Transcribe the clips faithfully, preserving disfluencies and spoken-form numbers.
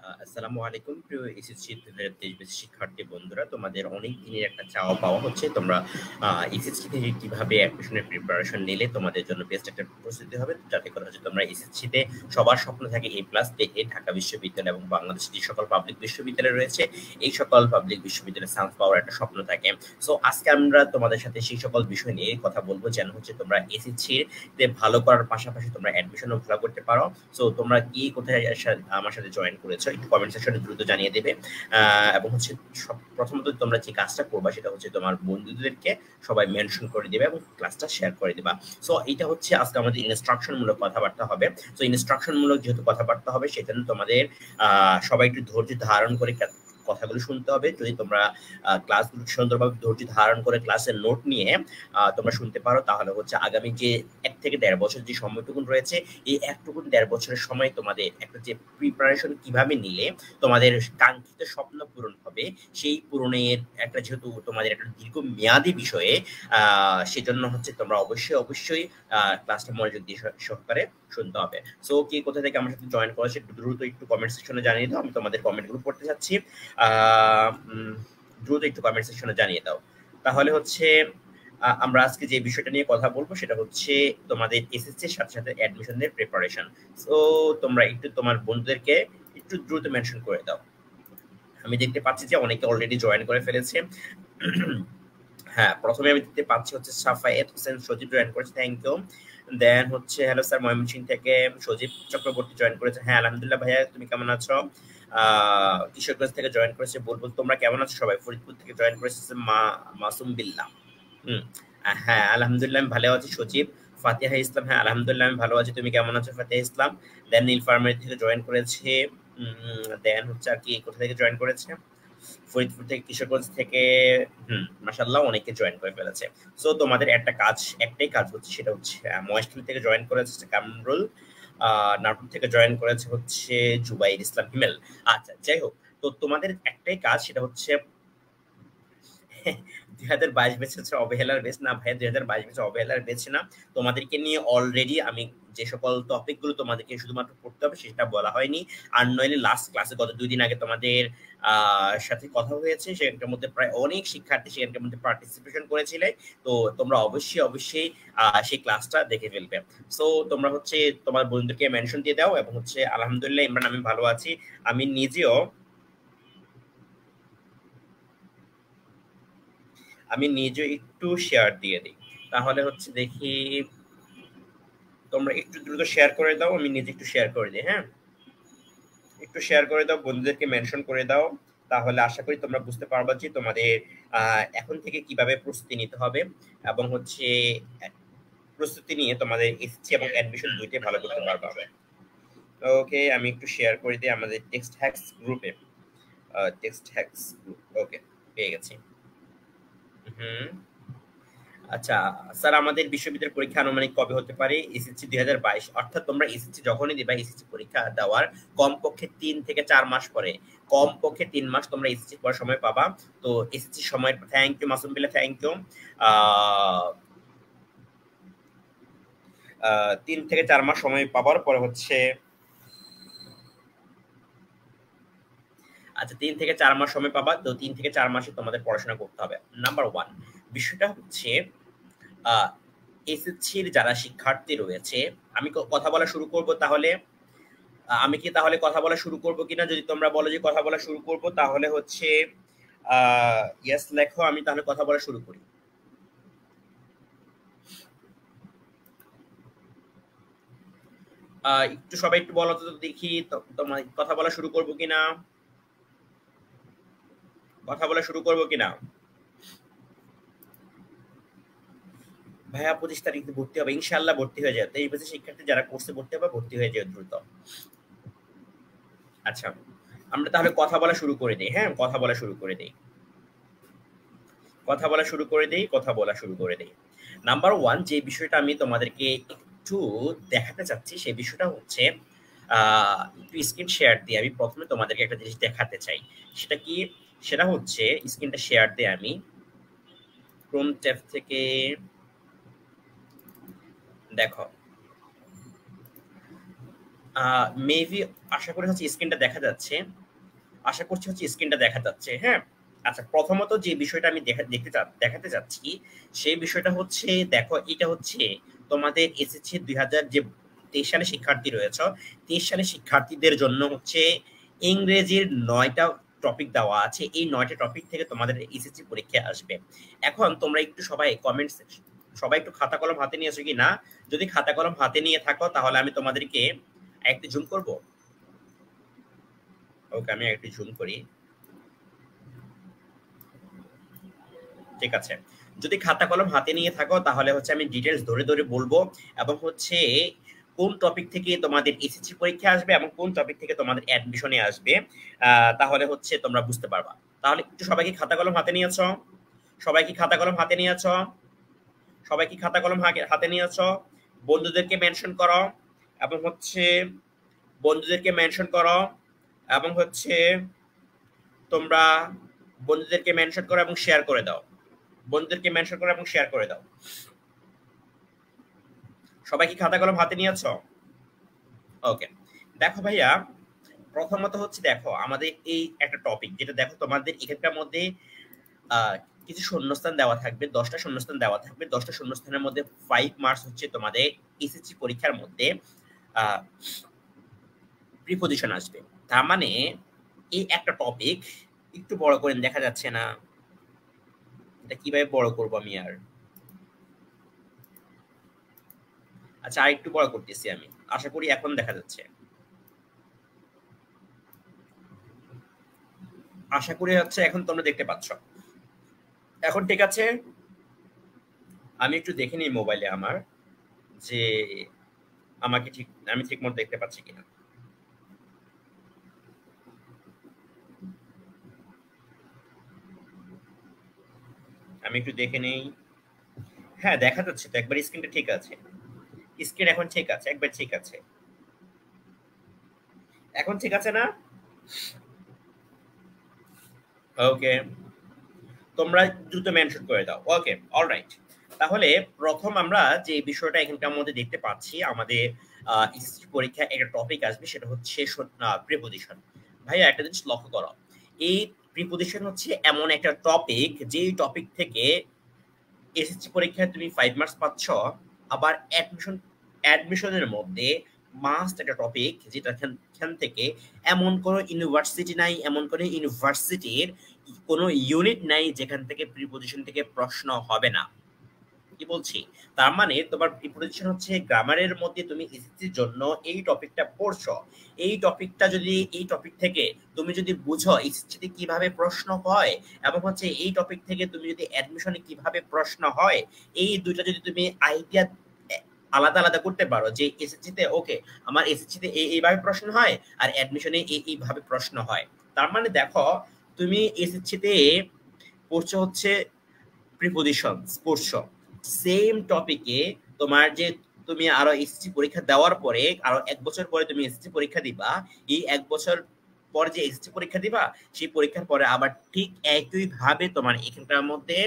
আহ, আসসালামু আলাইকুম প্রিয় এসএসসি দুই হাজার তেইশ ব্যাচ শিক্ষার্থী বন্ধুরা, তোমাদের অনেক দিনের একটা চাওয়া পাওয়া হচ্ছে তোমরা এসএসসি থেকে কিভাবে অ্যাডমিশনের প্রিপারেশন নিলে তোমাদের জন্য বেস্ট একটা প্রস্তুতি হবে, যাতে করে হচ্ছে তোমরা এসএসসি তে সবার স্বপ্ন থাকে এ প্লাস পেয়ে ঢাকা বিশ্ববিদ্যালয় এবং বাংলাদেশের যে সকল পাবলিক বিশ্ববিদ্যালয় রয়েছে এই সকল পাবলিক বিশ্ববিদ্যালয়ে চান্স পাওয়ার একটা স্বপ্ন থাকে। সো আজকে আমরা তোমাদের সাথে সেই সকল বিষয় নিয়ে কথা বলবো, যেন হচ্ছে তোমরা এসএসসি তে ভালো করার পাশাপাশি তোমরা অ্যাডমিশনও ভালো করতে পারো। সো তোমরা কি কোথায় সা- আমার সাথে জয়েন করেছো একটু কমেন্ট সেকশনে দ্রুত জানিয়ে দেবে। আহ, এবং হচ্ছে সব প্রথমত তোমরা যে কাজটা করবা সেটা হচ্ছে তোমার বন্ধুদেরকে সবাই মেনশন করে দিবে এবং ক্লাসটা শেয়ার করে দিবা। সো এটা হচ্ছে আজকে আমাদের ইনস্ট্রাকশন মূলক কথাবার্তা হবে। সো ইনস্ট্রাকশন মূলক যেহেতু কথাবার্তা হবে সেজন্য তোমাদের আহ সবাই একটু ধৈর্য ধারণ করে কা- কথাগুলো শুনতে হবে। যদি তোমরা ক্লাসগুলো সুন্দরভাবে ধৈর্য ধারণ করে ক্লাসের নোট নিয়ে আহ, তোমরা শুনতে পারো, তাহলে হচ্ছে আগামী যে এক থেকে দেড় বছর যে সময়টুকুন রয়েছে এই একটুকুন দেড় বছরের সময় তোমাদের একটা যে প্রিপারেশন কিভাবে নিলে তোমাদের কাঙ্ক্ষিত স্বপ্ন পূরণ হবে, সেই পূরণের একটা যেহেতু তোমাদের একটা দীর্ঘ মেয়াদী বিষয়ে আহ সেজন্য হচ্ছে তোমরা অবশ্যই অবশ্যই ক্লাসটা মনোযোগ দিয়ে সহ- সহকারে শুনতে হবে। সো কি কোথা থেকে আমার সাথে জয়েন করেছে একটু দ্রুত একটু কমেন্ট সেকশনে জানিয়ে দাও, আমি তোমাদের কমেন্টগুলো পড়তে চাচ্ছি। আহ উম, দ্রুত একটু কমেন্ট সেকশনে জানিয়ে দাও। তাহলে হচ্ছে আহ, আমরা আজকে যে বিষয়টা নিয়ে কথা বলবো সেটা হচ্ছে তোমাদের এসএসসি এর সাথে সাথে অ্যাডমিশনের প্রিপারেশন। সো তোমরা একটু তোমার বন্ধুদেরকে একটু দ্রুত মেনশন করে দাও। আমি দেখতে পাচ্ছি যে অনেকে অলরেডি জয়েন করে ফেলেছে। হ্যাঁ, প্রথমে আমি দেখতে পাচ্ছি হচ্ছে সাফায়েত হোসেন সজীব জয়েন করেছে, থ্যাংক ইউ। দেন হচ্ছে হ্যালো স্যার, ময়মনসিংহ থেকে সজীব চক্রবর্তী জয়েন করেছে। হ্যাঁ আলহামদুলিল্লাহ ভাইয়া, তুমি কেমন আছো? আহ কিশোরগঞ্জ থেকে জয়েন করেছে বুলবুল, তোমরা কেমন আছো সবাই? ফরিদপুর থেকে জয়েন করেছে মা মাসুম বিল্লাহ। হুম, আহ, হ্যাঁ আলহামদুলিল্লাহ আমি ভালো আছি সজীব। ফাতিহা ইসলাম, হ্যাঁ আলহামদুলিল্লাহ আমি ভালো আছি, তুমি কেমন আছো ফাতিহা ইসলাম? দেন নীলফামারী থেকে জয়েন করেছে। দেন হচ্ছে আর কি কোথা থেকে জয়েন করেছে? ফরিদপুর থেকে, কিশোরগঞ্জ থেকে। হুম, মাশাআল্লাহ অনেকে জয়েন করে ফেলেছে। সো তোমাদের একটা কাজ, একটাই কাজ হচ্ছে, সেটা হচ্ছে আহ, মহেশখালী থেকে জয়েন করেছে কামরুল। আহ নাটোর থেকে জয়েন করেছে হচ্ছে জুবাইর ইসলাম হিমেল। আচ্ছা যাই হোক, তো তোমাদের একটাই কাজ, সেটা হচ্ছে দুই হাজার বাইশ ব্যাচ হচ্ছে অবহেলার বেচ না ভাইয়া, দুই হাজার বাইশ ব্যাচ অবহেলার বেচ না। তোমাদেরকে নিয়ে অলরেডি আমি যে সকল টপিক গুলো তোমাদেরকে শুধুমাত্র পড়তে হবে সেটা বলা হয়নি। আর নইলে লাস্ট ক্লাসে গত দুই দিন আগে তোমাদের আহ সাথে কথা হয়েছে, সেখানটার মধ্যে প্রায় অনেক শিক্ষার্থী সেখানটার মধ্যে পার্টিসিপেশন করেছিলে। তো তোমরা অবশ্যই অবশ্যই আহ সেই ক্লাসটা দেখে ফেলবে। সো তোমরা হচ্ছে তোমার বন্ধুদেরকে মেনশন দিয়ে দাও। এবং হচ্ছে আলহামদুলিল্লাহ ইমরান, আমি ভালো আছি। আমি নিজেও আমি নিজেও একটু শেয়ার দিয়ে দিই। তাহলে হচ্ছে দেখি, তোমরা একটু দ্রুত শেয়ার করে দাও, আমি নিজে একটু শেয়ার করে দিই। হ্যাঁ, একটু শেয়ার করে দাও, বন্ধুদেরকে মেনশন করে দাও। তাহলে আশা করি তোমরা বুঝতে পারবা যে তোমাদের আহ, এখন থেকে কিভাবে প্রস্তুতি নিতে হবে। এবং হচ্ছে আহ, প্রস্তুতি নিয়ে তোমাদের এসএসসি এবং অ্যাডমিশন দুইটাই ভালো করতে পারবা। ওকে, আমি একটু শেয়ার করে দিই আমাদের টেক্সট হ্যাক্স গ্রুপে। টেক্সট হ্যাক্স গ্রুপ, ওকে, পেয়ে গেছি। হুম, আচ্ছা স্যার, আমাদের বিশ্ববিদ্যালয়ের পরীক্ষা আনুমানিক কবে হতে পারে? এসএসসি দুই হাজার বাইশ, অর্থাৎ তোমরা এসএসসি যখনই দিবা, এসএসসি পরীক্ষা দেওয়ার কমপক্ষে তিন থেকে চার মাস পরে, কমপক্ষে তিন মাস তোমরা এসএসসি পড়ার সময় পাবা। তো এসএসসি সময়, thank you Masum Billah, thank you. আহ আহ, তিন থেকে চার মাস সময় পাবার পরে হচ্ছে, আচ্ছা তিন থেকে চার মাস সময় পাবা। তো তিন থেকে চার মাসে তোমাদের পড়াশোনা করতে হবে। নাম্বার ওয়ান বিষয়টা হচ্ছে আহ এসএসসির যারা শিক্ষার্থী রয়েছে, আমি ক- কথা বলা শুরু করব তাহলে। আহ, আমি কি তাহলে কথা বলা শুরু করব কিনা? যদি তোমরা বলো যে কথা বলা শুরু করব তাহলে হচ্ছে আহ ইয়েস লেখো, আমি তাহলে কথা বলা শুরু করি। আহ একটু সবাই একটু বলো তো দেখি, তো- তোমার কথা বলা শুরু করব কিনা, কথা বলা শুরু করব কিনা। ভাইয়া পঁচিশ তারিখে ভর্তি হবে, ইনশাল্লাহ ভর্তি হয়ে যাবে। তো এই বছর শিক্ষার্থী যারা কোর্সে ভর্তি হবে ভর্তি হয়ে যাবে দ্রুত। আচ্ছা, আমরা তাহলে কথা বলা শুরু করে দিই। হ্যাঁ, কথা বলা শুরু করে দিই, কথা বলা শুরু করে দিই, কথা বলা শুরু করে দিই। নাম্বার ওয়ান যে বিষয়টা আমি তোমাদেরকে একটু দেখাতে চাচ্ছি, সেই বিষয়টা হচ্ছে আহ একটু স্ক্রিন শেয়ার দিয়ে আমি প্রথমে তোমাদেরকে একটা জিনিস দেখাতে চাই। সেটা কি? সেটা হচ্ছে স্ক্রিনটা শেয়ার দিয়ে আমি ক্রোম ট্যাব থেকে, দেখো মেবি আশা করি হচ্ছে স্ক্রিনটা দেখা যাচ্ছে, আশা করছি হচ্ছে স্ক্রিনটা দেখা যাচ্ছে। হ্যাঁ, আচ্ছা, প্রথমত যে বিষয়টা আমি দেখা দেখতে চা- দেখাতে চাচ্ছি সেই বিষয়টা হচ্ছে, দেখো এটা হচ্ছে তোমাদের এসএসসি দুই হাজার যে তেইশ সালে শিক্ষার্থী রয়েছে, তেইশ সালে শিক্ষার্থীদের জন্য হচ্ছে ইংরেজির নয়টা টপিক দেওয়া আছে। এই নয়টা টপিক থেকে তোমাদের এসএসসি পরীক্ষা আসবে। এখন তোমরা একটু সবাই কমেন্টস, সবাই একটু খাতা কলম হাতে নিয়েছো কি না? যদি খাতা কলম হাতে নিয়ে থাকো তাহলে আমি তোমাদেরকে একটু জুম করব। ওকে, আমি একটু জুম করি। ঠিক আছে, যদি খাতা কলম হাতে নিয়ে থাকো তাহলে হচ্ছে আমি ডিটেলস ধরে ধরে বলবো, এবং হচ্ছে কোন টপিক থেকে তোমাদের এসএসসি পরীক্ষা আসবে এবং কোন টপিক থেকে তোমাদের অ্যাডমিশনে আসবে, আহ, তাহলে হচ্ছে তোমরা বুঝতে পারবা। তাহলে একটু সবাই কি খাতা কলম হাতে নিয়েছো? সবাই কি খাতা কলম হাতে নিয়েছো? সবাই কি খাতা কলম হাতে হাতে নিয়েছো? বন্ধুদেরকে মেনশন করো, এবং হচ্ছে বন্ধুদেরকে মেনশন করো, এবং হচ্ছে তোমরা বন্ধুদেরকে মেনশন করো এবং শেয়ার করে দাও। বন্ধুদেরকে মেনশন করো এবং শেয়ার করে দাও। সবাই কি খাতা কলম হাতে নিয়েছো? ওকে, দেখো ভাইয়া, প্রথমত হচ্ছে দেখো আমাদের এই একটা টপিক যেটা, দেখো তোমাদের এখানকার মধ্যে আহ, কিছু শূন্যস্থান দেওয়া থাকবে, দশটা শূন্যস্থান দেওয়া থাকবে। দশটা শূন্যস্থানের মধ্যে ফাইভ মার্কস হচ্ছে তোমাদের এসএসসি পরীক্ষার মধ্যে প্রিপোজিশন আসবে। তার মানে এই একটা টপিক, একটু বড় করে দেখা যাচ্ছে না, এটা কিভাবে বড় করবো আমি আর, আচ্ছা আর একটু বড় করতেছি আমি, আশা করি এখন দেখা যাচ্ছে, আশা করি হচ্ছে এখন তোমরা দেখতে পাচ্ছ। এখন ঠিক আছে, আমি একটু দেখে নিই মোবাইলে আমার, যে আমাকে ঠিক, আমি ঠিক মতো দেখতে পাচ্ছি কিনা। আমি একটু দেখে নেই। হ্যাঁ, দেখা যাচ্ছে তো, একবার স্ক্রিনটা ঠিক আছে, স্ক্রিন এখন ঠিক আছে, একবার ঠিক আছে, এখন ঠিক আছে না? ওকে, তোমরা দ্রুত মেনশন করে দাও। Okay, alright. তাহলে প্রথম আমরা যে বিষয়টা এখানকার মধ্যে দেখতে পাচ্ছি, আমাদের এসএসসি পরীক্ষায় একটা টপিক আসবে, সেটা হচ্ছে প্রিপোজিশন। ভাইয়া একটা জিনিস লক্ষ্য করো, এই প্রিপোজিশন হচ্ছে এমন একটা টপিক, যেই টপিক থেকে এসএসসি পরীক্ষায় তুমি ফাইভ মার্কস পাচ্ছ, আবার অ্যাডমিশন অ্যাডমিশনের মধ্যে মাস্ট একটা টপিক, যেটা এখান থেকে এমন কোনো ইউনিভার্সিটি নাই, এমন কোনো ইউনিভার্সিটির কোনো ইউনিট নাই যেখান থেকে প্রিপোজিশন থেকে প্রশ্ন হবে না। কি বলছি, তার মানে তোমার প্রিপোজিশন হচ্ছে গ্রামারের মধ্যে তুমি এসএসসির জন্য এই টপিকটা পড়ছো, এই টপিকটা যদি, এই টপিক থেকে তুমি যদি বুঝো এসএসসিতে কিভাবে প্রশ্ন হয়, এবং হচ্ছে এই টপিক থেকে তুমি যদি অ্যাডমিশনে কিভাবে প্রশ্ন হয়, এই দুইটা যদি তুমি আইডিয়া আলাদা আলাদা করতে পারো, যে এসএসসিতে ওকে আমার এসএসসিতে এই এইভাবে প্রশ্ন হয় আর অ্যাডমিশনে এই এইভাবে প্রশ্ন হয়, তার মানে দেখো তুমি এসএসসিতে পড়ছো হচ্ছে প্রিপোজিশন পড়ছো, সেম টপিকে তোমার যে তুমি আরো এসএসসি পরীক্ষা দেওয়ার পরে আরো এক বছর পরে তুমি এসএসসি পরীক্ষা দিবা, এই এক বছর পর যে এসএসসি পরীক্ষা দিবা, সেই পরীক্ষার পরে আবার ঠিক একই ভাবে তোমার এখানকার মধ্যে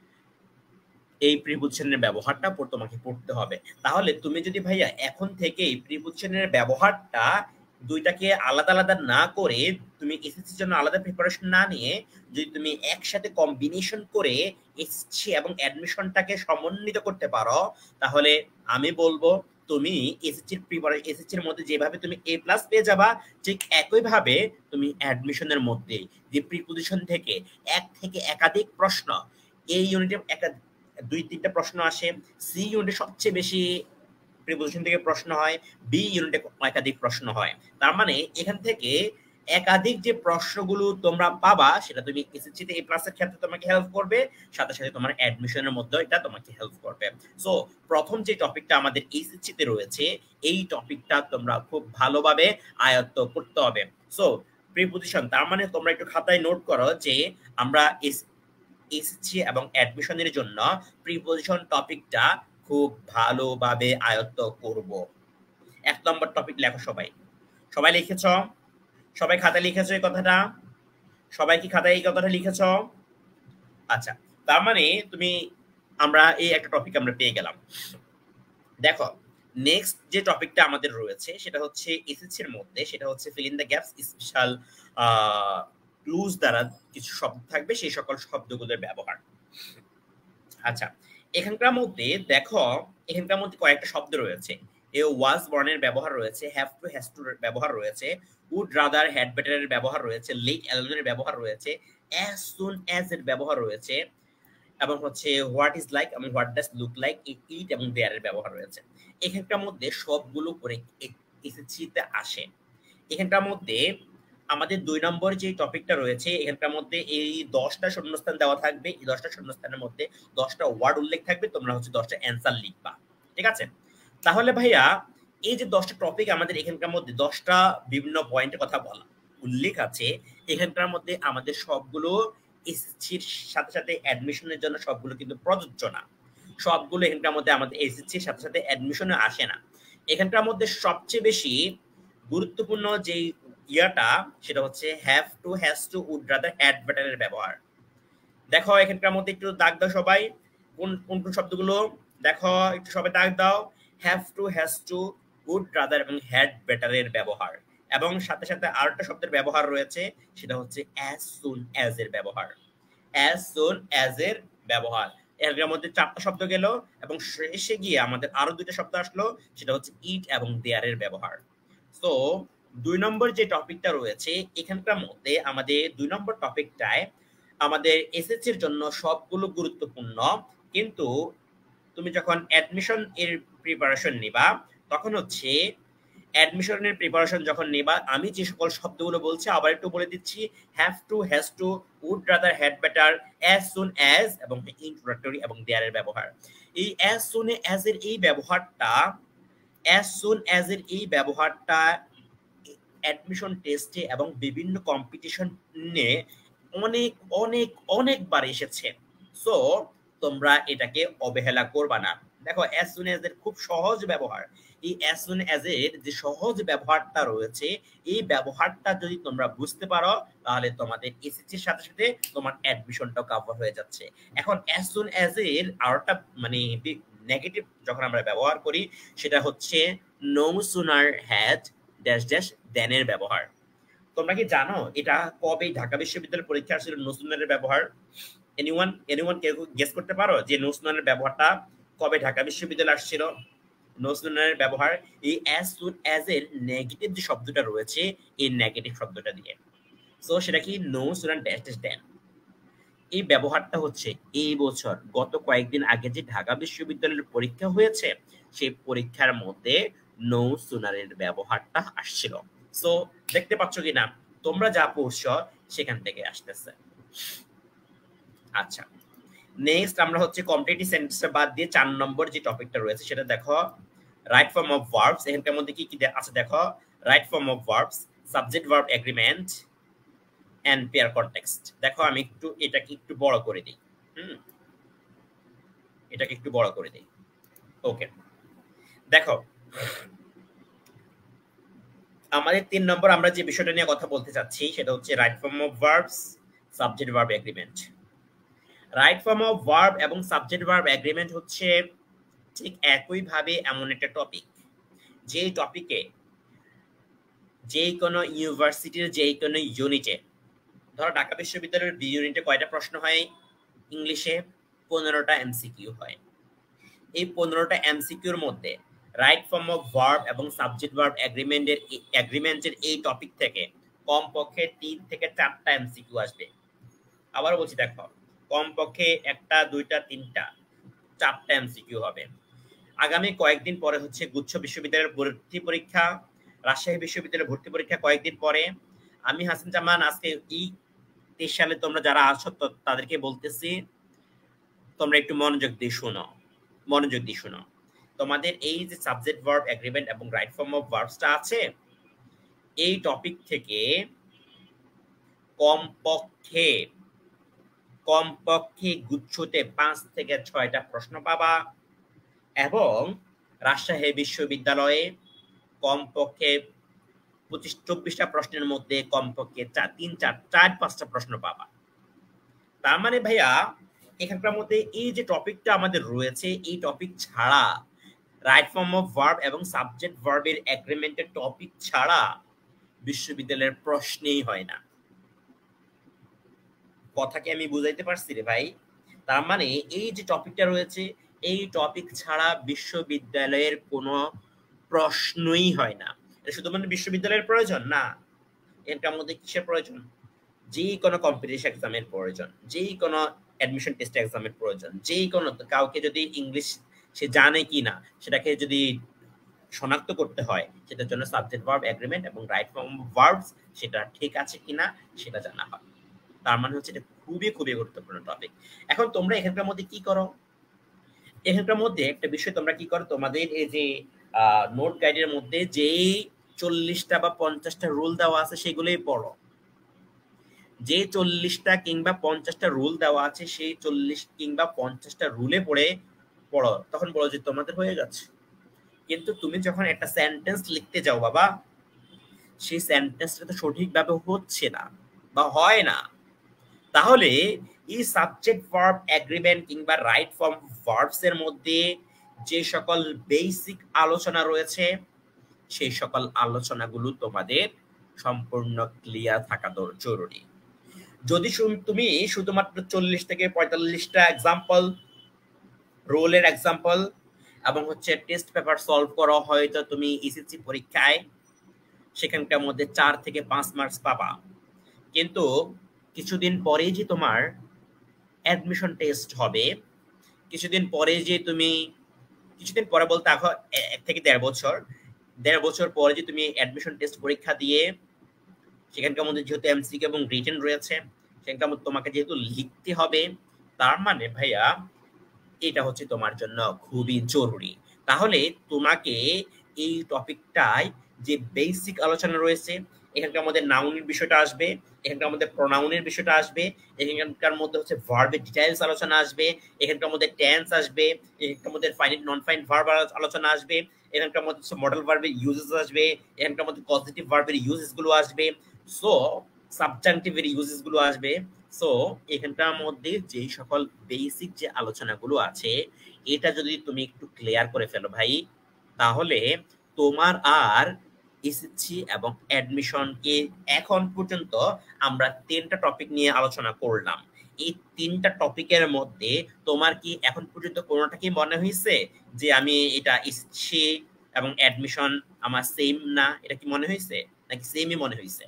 এই প্রিপোজিশনের ব্যবহারটা তোমাকে পড়তে হবে। তাহলে তুমি যদি ভাইয়া এখন থেকেই প্রিপোজিশনের ব্যবহারটা দুইটাকে আলাদা আলাদা না করে, তুমি এসএসসির জন্য আলাদা প্রিপারেশন না নিয়ে যদি তুমি একসাথে কম্বিনেশন করে এসএসসি এবং অ্যাডমিশনটাকে সমন্বিত করতে পারো, তাহলে আমি বলবো তুমি এসএসসির প্রিপারেশন, এসএসসির মধ্যে যেভাবে তুমি এ প্লাস পেয়ে যাবা, ঠিক একই ভাবে তুমি অ্যাডমিশনের মধ্যে যে প্রিপোজিশন থেকে এক থেকে একাধিক প্রশ্ন, এই ইউনিটে একাধিক দুই তিনটা প্রশ্ন আসে, সি ইউনিটে সবচেয়ে বেশি প্রিপোজিশন থেকে প্রশ্ন হয়, বি ইউনিটে একাধিক প্রশ্ন হয়। তার মানে এখান থেকে একাধিক যে প্রশ্নগুলো তোমরা পাবা, সেটা তুমি এসএসসিতে এ প্লাসের ক্ষেত্রে তোমাকে হেল্প করবে, সাথে সাথে তোমার অ্যাডমিশনের মধ্যে এটা তোমাকে হেল্প করবে। সো প্রথম যে টপিকটা আমাদের এসএসসিতে রয়েছে, এই টপিকটা তোমরা খুব ভালোভাবে আয়ত্ত করতে হবে। সো প্রিপোজিশন, তার মানে তোমরা একটু খাতায় নোট করো যে আমরা এসএসসি এবং অ্যাডমিশনের জন্য প্রিপোজিশন টপিকটা খুব ভালোভাবে আয়ত্ত করব। এক নম্বর টপিক লেখো সবাই, সবাই লিখেছ? সবাই খাতায় লিখেছো এই কথাটা? সবাই কি খাতায় এই কথাটা লিখেছ? আচ্ছা, তার মানে তুমি, আমরা এই একটা টপিক আমরা পেয়ে গেলাম। দেখো নেক্সট যে টপিকটা আমাদের রয়েছে সেটা হচ্ছে এসএসসির মধ্যে, সেটা হচ্ছে fill in the gaps, special clues দ্বারা কিছু শব্দ থাকবে, সেই সকল শব্দগুলোর ব্যবহার। আচ্ছা, এখানকার মধ্যে দেখো, এখানকার মধ্যে কয়েকটা শব্দ রয়েছে। এ ওয়াজ বর্ণের ব্যবহার রয়েছে, হ্যাভ টু হ্যাজ টু ব্যবহার রয়েছে, উড রাদার হ্যাড বেটারের ব্যবহার রয়েছে, লেট অ্যালোনের ব্যবহার রয়েছে, অ্যাজ সুন অ্যাজ এর ব্যবহার রয়েছে, এবং হচ্ছে হোয়াট ইজ লাইক এবং what does look like, it এবং দেয়ার এর ব্যবহার রয়েছে। এখানকার মধ্যে সবগুলো করে এসএসসিতে আসে। এখানকার মধ্যে আমাদের দুই নম্বর যে টপিকটা রয়েছে, এখানকার মধ্যে এই দশটা শূন্যস্থান দেওয়া থাকবে। এই দশটা শূন্যস্থানের মধ্যে দশটা ওয়ার্ড উল্লেখ থাকবে, তোমরা হচ্ছে দশটা অ্যান্সার লিখবা, ঠিক আছে? তাহলে ভাইয়া এই যে দশটা টপিক আমাদের এখানকার মধ্যে দশটা বিভিন্ন পয়েন্টের কথা বলা উল্লেখ আছে, এখানকার মধ্যে আমাদের সবগুলো এসএসসির সাথে সাথে অ্যাডমিশনের জন্য সবগুলো কিন্তু প্রযোজ্য না। সবগুলো এখানকার মধ্যে আমাদের এসএসসির সাথে সাথে অ্যাডমিশনে আসে না। এখানকার মধ্যে সবচেয়ে বেশি গুরুত্বপূর্ণ যে ইয়াটা সেটা হচ্ছে have to, has to, would rather, had বেটারের ব্যবহার। দেখো এখানকার মধ্যে একটু দাগ দাও সবাই, কোন কোন কোন শব্দগুলো দেখো, একটু সবাই দাগ দাও। Have to, has to, would rather এবং হ্যাড বেটারের ব্যবহার, এবং সাথে সাথে আরেকটা শব্দের ব্যবহার রয়েছে, সেটা হচ্ছে অ্যাজ সুন অ্যাজ এর ব্যবহার। অ্যাজ সুন অ্যাজ এর ব্যবহার, এর মধ্যে চারটা শব্দ গেল, এবং শেষে গিয়ে আমাদের আরো দুইটা শব্দ আসলো, সেটা হচ্ছে ইট এবং দেয়ারের ব্যবহার। তো দুই নম্বর যে টপিকটা রয়েছে এখানকার মধ্যে আমাদের দুই নম্বর টপিকটায় আমাদের এসএসসির জন্য সবগুলো গুরুত্বপূর্ণ, কিন্তু তুমি যখন অ্যাডমিশন এর প্রিপারেশন নিবা তখন হচ্ছে অ্যাডমিশনের প্রিপারেশন যখন নেবা, আমি যে সকল শব্দগুলো বলছি আবার একটু বলে দিচ্ছি। Have to, has to, would rather, had better, as soon as এবং ইন্ট্রোডাক্টরি এবং দেয়ারের ব্যবহার। এই অ্যাজ সুন অ্যাজ এর এই ব্যবহারটা অ্যাজ সুন অ্যাজ এর এই ব্যবহারটা অ্যাডমিশন টেস্টে এবং বিভিন্ন কম্পিটিশনে অনেক অনেক অনেকবার এসেছে। সো তোমরা এটাকে অবহেলা করবা না। দেখো অ্যাজ সুন অ্যাজ এর খুব সহজ ব্যবহার, এই অ্যাজ সুন অ্যাজ এর যে সহজ ব্যবহারটা রয়েছে, এই ব্যবহারটা যদি তোমরা বুঝতে পারো তাহলে তোমাদের এসএসসির সাথে সাথে তোমার অ্যাডমিশনটাও কভার হয়ে যাচ্ছে। এখন অ্যাজ সুন অ্যাজ এর আরেকটা মানে নেগেটিভ যখন আমরা ব্যবহার করি সেটা হচ্ছে no sooner had dash dash দেনের ব্যবহার। তোমরা কি জানো এটা কবে ঢাকা বিশ্ববিদ্যালয়ের পরীক্ষা আসছিল নো সুনারের ব্যবহার? এনিওয়ান এনিওয়ান কেউ গেস করতে পারো যে নো সুনারের ব্যবহারটা কবে ঢাকা বিশ্ববিদ্যালয়ে আসছিল? নো সুনারের ব্যবহার এই অ্যাজ সুন অ্যাজ এর নেগেটিভ যে শব্দটা রয়েছে এই নেগেটিভ শব্দটা দিয়ে। সো সেটা কি no sooner dash dash then. এই ব্যবহারটা হচ্ছে এই বছর গত কয়েকদিন আগে যে ঢাকা বিশ্ববিদ্যালয়ের পরীক্ষা হয়েছে সেই পরীক্ষার মধ্যে নো সুনারের ব্যবহারটা আসছিল। সো দেখতে পাচ্ছ কিনা তোমরা যা পড়ছো সেখান থেকে আসতেছে। আচ্ছা, নেক্সট আমরা হচ্ছে কমপ্লিটিভ সেন্টেন্স বাদ দিয়ে চার নম্বর যে টপিকটা রয়েছে সেটা দেখো রাইট ফর্ম অফ ভার্বস। এখানকার মধ্যে কি কি আছে দেখো, right form of verbs, subject verb agreement and pair context. দেখো আমি একটু এটাকে একটু বড় করে দিই, হুম এটাকে একটু বড় করে দিই। ওকে, দেখো আমাদের তিন নম্বর আমরা যে বিষয়টা নিয়ে কথা বলতে চাচ্ছি সেটা হচ্ছে right form of verbs, subject verb agreement. Right form of verb এবং সাবজেক্ট ভার্ব এগ্রিমেন্ট হচ্ছে ঠিক একই ভাবে এমন একটা টপিক যে টপিকে যে কোনো ইউনিভার্সিটির যে কোনো ইউনিটে, ধরো ঢাকা বিশ্ববিদ্যালয়ের বি ইউনিটে কয়টা প্রশ্ন হয় ইংলিশে? পনেরোটা এমসিকিউ হয়। এই পনেরোটা এমসিকিউর মধ্যে রাইট ফর্ম অফ ভার্ব এবং সাবজেক্ট ভার্ব এগ্রিমেন্টের এগ্রিমেন্টের এই টপিক থেকে কমপক্ষে তিন থেকে চারটা এমসিকিউ আসবে। আবার বলছি দেখো, কমপক্ষে একটা, দুইটা, তিনটা, চারটা এমসিকিউ হবে। আগামী কয়েকদিন পরে হচ্ছে গুচ্ছ বিশ্ববিদ্যালয়ের ভর্তি পরীক্ষা, রাজশাহী বিশ্ববিদ্যালয়ের ভর্তি পরীক্ষা কয়েকদিন পরে। আমি হাসান জামান আজকে এই তেইশ সালে তোমরা যারা আছো তাদেরকে বলতেছি তোমরা একটু মনোযোগ দিয়ে শোনো, মনোযোগ দিয়ে শোনো। তোমাদের এই যে সাবজেক্ট ভার্ব এগ্রিমেন্ট এবং রাইট ফর্ম অফ ভার্বসটা আছে এই টপিক থেকে কমপক্ষে কমপক্ষে গুচ্ছতে পাঁচ থেকে ছয়টা প্রশ্ন পাবা, এবং রাজশাহী বিশ্ববিদ্যালয়ে কমপক্ষে পঁচিশ চব্বিশটা প্রশ্নের মধ্যে কমপক্ষে চার তিন চার চার পাঁচটা প্রশ্ন পাবা। তার মানে ভাইয়া এখানকার মধ্যে এই যে টপিকটা আমাদের রয়েছে এই টপিক ছাড়া রাইট ফর্ম অফ ভার্ব এবং সাবজেক্ট ভার্বের এগ্রিমেন্টের টপিক ছাড়া বিশ্ববিদ্যালয়ের প্রশ্নেই হয় না। কথাকে আমি বুঝাইতে পারছি রে ভাই? তার মানে এই যে টপিকটা রয়েছে, এই টপিক ছাড়া বিশ্ববিদ্যালয়ের কোনো প্রশ্নই হয় না। এটা শুধুমাত্র বিশ্ববিদ্যালয়ের প্রয়োজন না, এটার মধ্যে কিসের প্রয়োজন? যেই কোনো কম্পিটিশন এক্সামের প্রয়োজন, যেই কোনো অ্যাডমিশন টেস্ট এক্সামের প্রয়োজন, যেই কোনো কাউকে যদি ইংলিশ সে জানে কি না সেটাকে যদি শনাক্ত করতে হয়, সেটার জন্য সাবজেক্ট ভার্ব এগ্রিমেন্ট এবং রাইট ফর্ম ভার্বস সেটা ঠিক আছে কিনা সেটা জানা হয়। তার মানে হচ্ছে এটা খুবই খুবই গুরুত্বপূর্ণ টপিক। এখন তোমরা এখানকার মধ্যে কি করো? এখানকার মধ্যে একটা বিষয় তোমরা কি করো, তোমাদের এই যে নোট গাইডের মধ্যে যেই চল্লিশটা বা পঞ্চাশটা রুল দেওয়া আছে সেগুলোই পড়ো। যে চল্লিশটা কিংবা পঞ্চাশটা রুল দেওয়া আছে সেই চল্লিশ কিংবা পঞ্চাশটা রুলে পড়ে পড়ো, তখন বলো যে তোমাদের হয়ে যাচ্ছে। কিন্তু তুমি যখন একটা সেন্টেন্স লিখতে যাও বাবা, সেই সেন্টেন্সটা তো সঠিকভাবে হচ্ছে না বা হয় না, তাহলে এই সাবজেক্ট ভার্ব এগ্রিমেন্ট কিংবা রাইট ফর্ম ভার্বস এর মধ্যে যে সকল বেসিক আলোচনা রয়েছে সেই সকল আলোচনাগুলো তোমাদের সম্পূর্ণ ক্লিয়ার থাকা জরুরি। যদি তুমি শুধুমাত্র চল্লিশ থেকে পঁয়তাল্লিশটা এক্সাম্পল রোলের এক্সাম্পল এবং হচ্ছে টেস্ট পেপার সলভ করো, হয়তো তুমি এসএসসি পরীক্ষায় সেখানকার মধ্যে চার থেকে পাঁচ মার্কস পাবা, কিন্তু কিছুদিন পরে যে তোমার অ্যাডমিশন টেস্ট হবে, কিছুদিন পরে যে তুমি কিছুদিন পরে বলতে এখন এক থেকে দেড় বছর দেড় বছর পরে যে তুমি অ্যাডমিশন টেস্ট পরীক্ষা দিয়ে সেখানকার মধ্যে যেহেতু এমসিকিউ এবং রিটেন রয়েছে, সেখানকার মধ্যে তোমাকে যেহেতু লিখতে হবে, তার মানে ভাইয়া এটা হচ্ছে তোমার জন্য খুবই জরুরি। তাহলে তোমাকে এই টপিকটায় যে বেসিক আলোচনা রয়েছে, এখানকার মধ্যে নাউনের বিষয়টা আসবে, এখানকার মধ্যে প্রোনাউনের বিষয়টা আসবে, এখানকার মধ্যে হচ্ছে ভার্বের ডিটেইলস আলোচনা আসবে, এখানকার মধ্যে টেন্স আসবে, এখানকার মধ্যে ফাইনাইট নন ফাইনাইট ভার্ব আলোচনা আসবে, এখানকার মধ্যে মডেল ভার্বের ইউজেস আসবে, এখানকার মধ্যে পজিটিভ ভার্বের ইউজেস গুলো আসবে, সো সাবজাংটিভের ইউজেস গুলো আসবে। সো এখানকার মধ্যে যেই সকল বেসিক যে আলোচনাগুলো আছে এটা যদি তুমি একটু ক্লিয়ার করে ফেলো ভাই, তাহলে তোমার আর এসএসসি এবং অ্যাডমিশনকে এখন পর্যন্ত আমরা তিনটা টপিক নিয়ে আলোচনা করলাম, এই তিনটা টপিকের মধ্যে তোমার কি এখন পর্যন্ত কোনোটা কি মনে হয়েছে যে আমি এটা এসএসসি এবং অ্যাডমিশন আমার সেম না, এটা কি মনে হয়েছে? নাকি সেমই মনে হয়েছে?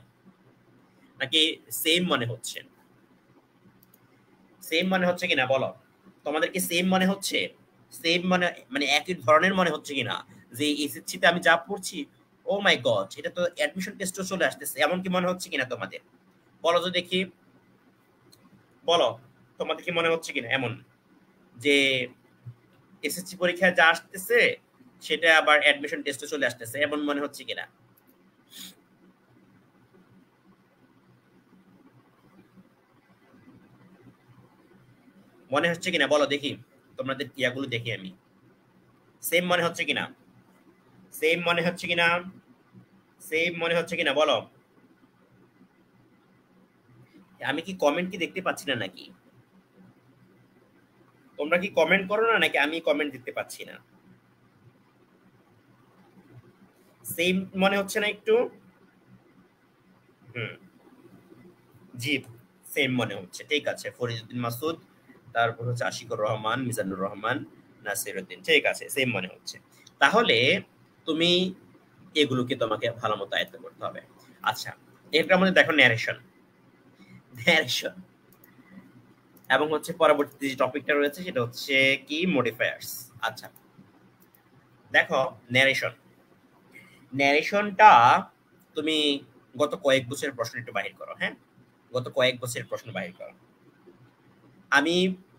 নাকি সেম মনে হচ্ছে? সেম মনে হচ্ছে কিনা বলো? তোমাদের কি সেম মনে হচ্ছে? সেম মানে মানে একই ধরনের মনে হচ্ছে কিনা যে এসএসসি তে আমি যা পড়ছি, ও মাই গড এটা তো অ্যাডমিশন টেস্টও চলে আসতেছে, এমন কি মনে হচ্ছে কিনা তোমাদের? বলো তো দেখি, বলো তোমাদের কি মনে হচ্ছে কিনা এমন যে এসএসসি পরীক্ষায় যা আসতেছে সেটা আবার অ্যাডমিশন টেস্টও চলে আসতেছে, এমন মনে হচ্ছে কিনা? মনে হচ্ছে কিনা বলো দেখি, তোমাদের ইয়াগুলো দেখি আমি, সেম মনে হচ্ছে কিনা? সেম মনে হচ্ছে কিনা? সেম মনে হচ্ছে কিনা বলো? আমি কি কমেন্ট কি দেখতে পাচ্ছি না নাকি? তোমরা কি কমেন্ট করো না নাকি আমি কমেন্ট দেখতে পাচ্ছি না? সেম মনে হচ্ছে না একটু? হুম, জি সেম মনে হচ্ছে, ঠিক আছে। ফরিদউদ্দিন মাসুদ, তারপর হচ্ছে আশিকুর রহমান, মিজানুর রহমান, নাসিরউদ্দিন, ঠিক আছে সেম মনে হচ্ছে। তাহলে তুমি এগুলোকে তোমাকে ভালো মতো আয়ত্ত করতে হবে। আচ্ছা, এটার মধ্যে দেখো ন্যারেশন, ন্যারেশন এবং হচ্ছে পরবর্তী যে টপিকটা রয়েছে সেটা হচ্ছে কি মডিফায়ার্স। আচ্ছা দেখো ন্যারেশন, ন্যারেশনটা তুমি গত কয়েক বছরের প্রশ্ন একটু বাহির করো, হ্যাঁ গত কয়েক বছরের প্রশ্ন বাহির করো। আমি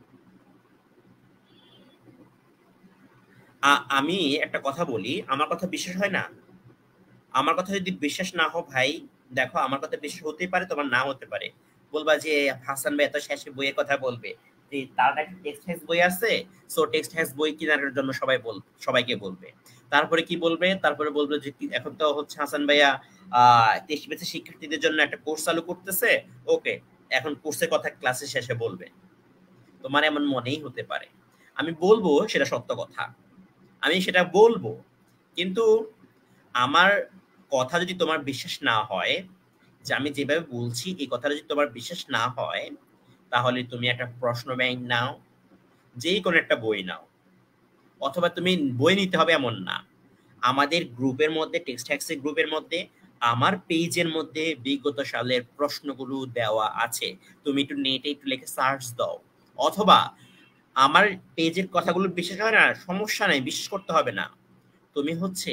আমি একটা কথা বলি, আমার কথা বিশ্বাস হয় না? আমার কথা যদি বিশ্বাস না হয় ভাই, দেখো আমার কথা বিশ্বাস হতেই পারে, তোমার না হতে পারে। বলবা যে হাসান ভাই এত শেষে বইয়ের কথা বলবে, যে তার একটা টেক্সট হ্যাজ বই আছে, সো টেক্সট হ্যাজ বই কেনার জন্য সবাই বল সবাইকে বলবে। তারপরে কি বলবে? তারপরে বলবে যে এখন তো হচ্ছে হাসান ভাইয়া আহ টেক্সট বেসে শিক্ষার্থীদের জন্য একটা কোর্স চালু করতেছে, ওকে এখন কোর্সের কথা ক্লাসের শেষে বলবে। তোমার এমন মনেই হতে পারে, আমি বলবো সেটা সত্য কথা, আমি সেটা বলবো, কিন্তু আমার কথা যদি তোমার বিশ্বাস না হয়, যে আমি যেভাবে বলছি এই কথাটা যদি তোমার বিশ্বাস না হয়, তাহলে তুমি একটা প্রশ্ন ব্যাংক নাও, যেই কোনো একটা বই নাও, অথবা তুমি বই নিতে হবে এমন না, আমাদের গ্রুপের মধ্যে, টেক্সট হ্যাক্সের গ্রুপের মধ্যে, আমার পেজের মধ্যে বিগত সালের প্রশ্নগুলো দেওয়া আছে। তুমি একটু নেটে একটু লিখে সার্চ দাও, অথবা আমার পেজের কথাগুলো বিশ্বাস হয় না, সমস্যা নাই, বিশ্বাস করতে হবে না। তুমি হচ্ছে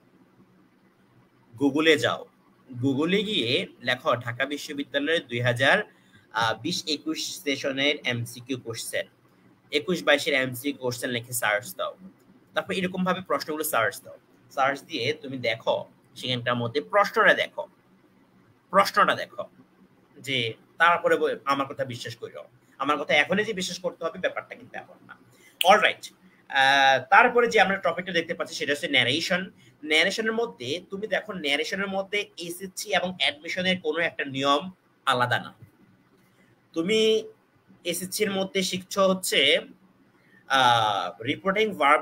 গুগলে যাও, গুগলে গিয়ে লেখো ঢাকা বিশ্ববিদ্যালয়ের দুই হাজার বিশ একুশ সেশনের এমসিকিউ কোশ্চেন, একুশ বাইশের এমসিকিউ কোশ্চেন লিখে সার্চ দাও। তারপর এরকম ভাবে প্রশ্নগুলো সার্চ দাও, সার্চ দিয়ে তুমি দেখো সেখানটার মধ্যে প্রশ্নটা দেখো, প্রশ্নটা দেখো যে তারপরে আমার কথা বিশ্বাস করো। আমার কথা এখনই যে বিশ্বাস করতে হবে ব্যাপারটা কিন্তু এমন না। অলরাইট, তারপরে যে আমরা টপিকটা দেখতে পাচ্ছি সেটা হচ্ছে ন্যারেশন। ন্যারেশনের মধ্যে তুমি দেখো, ন্যারেশনের মধ্যে এসএসসি এবং অ্যাডমিশনের কোনো একটা নিয়ম আলাদা না। তুমি এসএসসির মধ্যে শিখছো হচ্ছে রিপোর্টিং ভার্ব,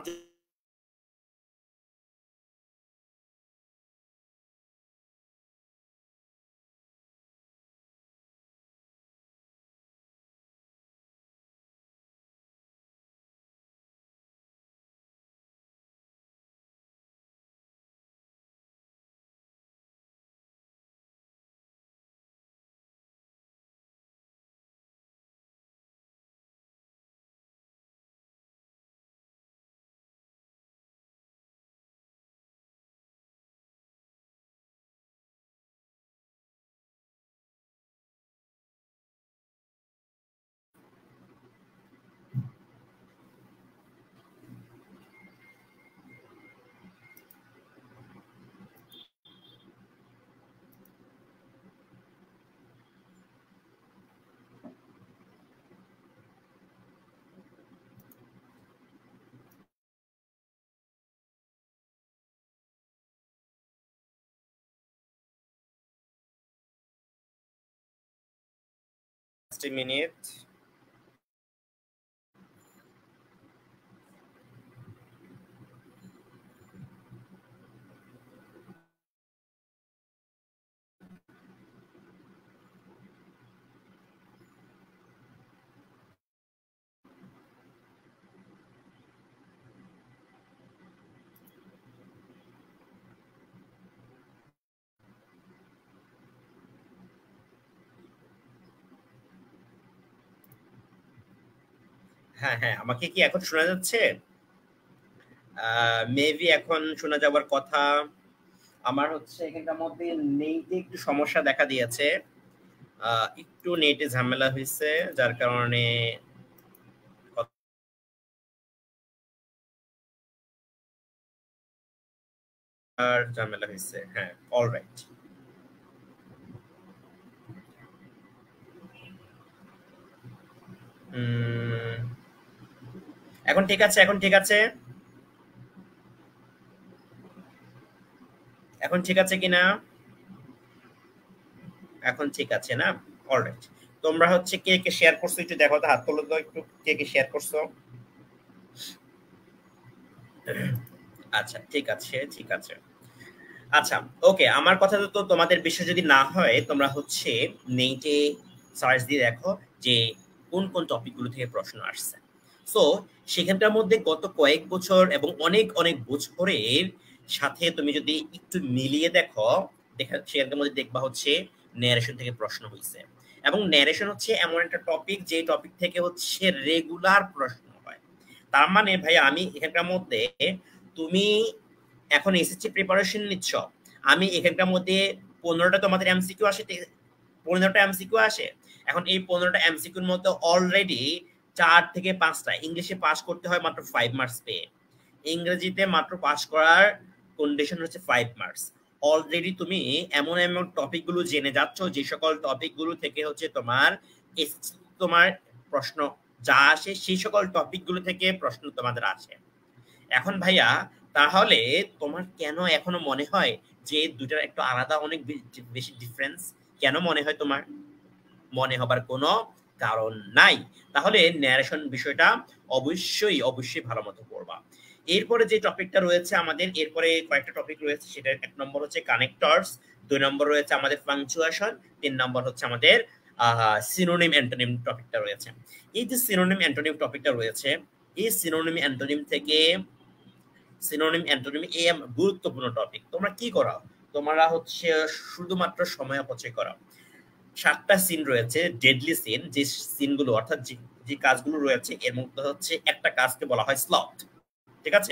মিনিট। হ্যাঁ হ্যাঁ, আমাকে কি এখন শোনা যাচ্ছে? মেবি এখন শোনা যাওয়ার কথা। আমার হচ্ছে এখানটার মধ্যে নেটে একটু সমস্যা দেখা দিয়েছে, একটু নেটে ঝামেলা হয়েছে, যার কারণে আর ঝামেলা হয়েছে। হ্যাঁ, অলরাইট। এখন ঠিক আছে, এখন ঠিক আছে, এখন ঠিক আছে কিনা? এখন ঠিক আছে না? অলরাইট। তোমরা হচ্ছে কে কে শেয়ার করছো একটু দেখো তো, হাত তোলো তো একটু, কে কে শেয়ার করছো। আচ্ছা ঠিক আছে, ঠিক আছে। আচ্ছা ওকে, আমার কথা তো তোমাদের বিশ্বাস যদি না হয়, তোমরা হচ্ছে নেটে সার্চ দিয়ে দেখো যে কোন কোন টপিকগুলো থেকে প্রশ্ন আসছে। সো সেখানটার মধ্যে গত কয়েক বছর এবং অনেক অনেক বছরের সাথে তুমি যদি একটু মিলিয়ে দেখো, দেখা সেখানটার মধ্যে দেখবা হচ্ছে ন্যারেশন থেকে প্রশ্ন হয়েছে। এবং ন্যারেশন হচ্ছে এমন একটা টপিক যে টপিক থেকে হচ্ছে রেগুলার প্রশ্ন হয়। তার মানে ভাই আমি এখানটার মধ্যে, তুমি এখন এসএসসি প্রিপারেশন নিচ্ছ, আমি এখানকার মধ্যে পনেরোটা তোমাদের এমসিকিউ আসে, পনেরোটা এমসিকিউ আসে। এখন এই পনেরোটা এমসিকিউর মধ্যে অলরেডি চার থেকে পাঁচটা ইংলিশে পাস করতে হয় মাত্র ফাইভ মার্কস পেয়ে, ইংরেজিতে মাত্র পাস করার কন্ডিশন হচ্ছে ফাইভ মার্কস। অলরেডি তুমি এমন এমন টপিকগুলো জেনে যাচ্ছ যে সকল টপিকগুলো থেকে হচ্ছে তোমার তোমার প্রশ্ন যা আসে, সেই সকল টপিকগুলো থেকে প্রশ্ন তোমাদের আসে। এখন ভাইয়া তাহলে তোমার কেন এখনো মনে হয় যে দুটার একটু আলাদা, অনেক বেশি ডিফারেন্স কেন মনে হয় তোমার? মনে হবার কোনো কারণ নাই। তাহলে ন্যারেশন বিষয়টা অবশ্যই অবশ্যই ভালো মতো পড়বা। এরপরে যে টপিকটা রয়েছে আমাদের, এরপরে কয়েকটা টপিক রয়েছে, সেটা এক নম্বর হচ্ছে কানেক্টরস, দুই নম্বর রয়েছে আমাদের পাংচুয়েশন, তিন নম্বর হচ্ছে আমাদের সিনোনিম অ্যান্টোনিম টপিকটা রয়েছে। এই যে সিনোনিম অ্যান্টোনিম টপিকটা রয়েছে, এই সিনোনিম অ্যান্টোনিম থেকে সিনোনিম অ্যান্টোনিম এই গুরুত্বপূর্ণ টপিক। তোমরা কি করো? তোমরা হচ্ছে শুধুমাত্র সময় অপচয় করো। সাতটা সিন রয়েছে ডেডলি সিন, যে সিনগুলো অর্থাৎ যে কাজগুলো রয়েছে এর মধ্যে হচ্ছে একটা কাজকে বলা হয় স্লথ। ঠিক আছে?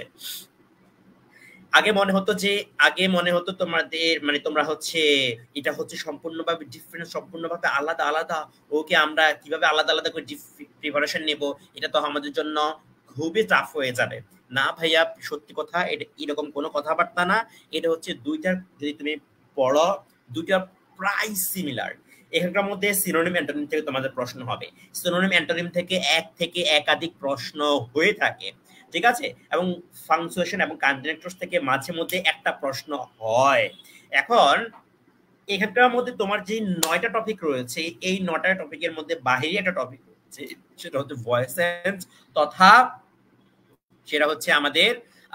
আগে মনে হতো যে আগে মনে হতো তোমাদের মানে তোমরা হচ্ছে এটা হচ্ছে সম্পূর্ণভাবে ডিফারেন্ট, সম্পূর্ণভাবে আলাদা আলাদা, ওকে আমরা কিভাবে আলাদা আলাদা করে প্রিপারেশন নেব, এটা তো আমাদের জন্য খুবই টাফ হয়ে যাবে। না ভাইয়া, সত্যি কথা, এটা এরকম কোনো কথাবার্তা না। এটা হচ্ছে দুইটা যদি তুমি পড়ো, দুইটা প্রায় সিমিলার। এখানকার মধ্যে সিনোনিম অ্যান্টোনিম থেকে তোমাদের প্রশ্ন হবে, সিনোনিম অ্যান্টোনিম থেকে এক থেকে একাধিক প্রশ্ন হয়ে থাকে। ঠিক আছে? এবং ফাংচুয়েশন এবং কানেক্টরস থেকে মাঝে মধ্যে একটা প্রশ্ন হয়। এখন এখানকার মধ্যে তোমার যে নয়টা টপিক রয়েছে, এই নয়টা টপিকের মধ্যে বাহিরে একটা টপিক রয়েছে, সেটা হচ্ছে ভয়েস সেন্স, তথা সেটা হচ্ছে আমাদের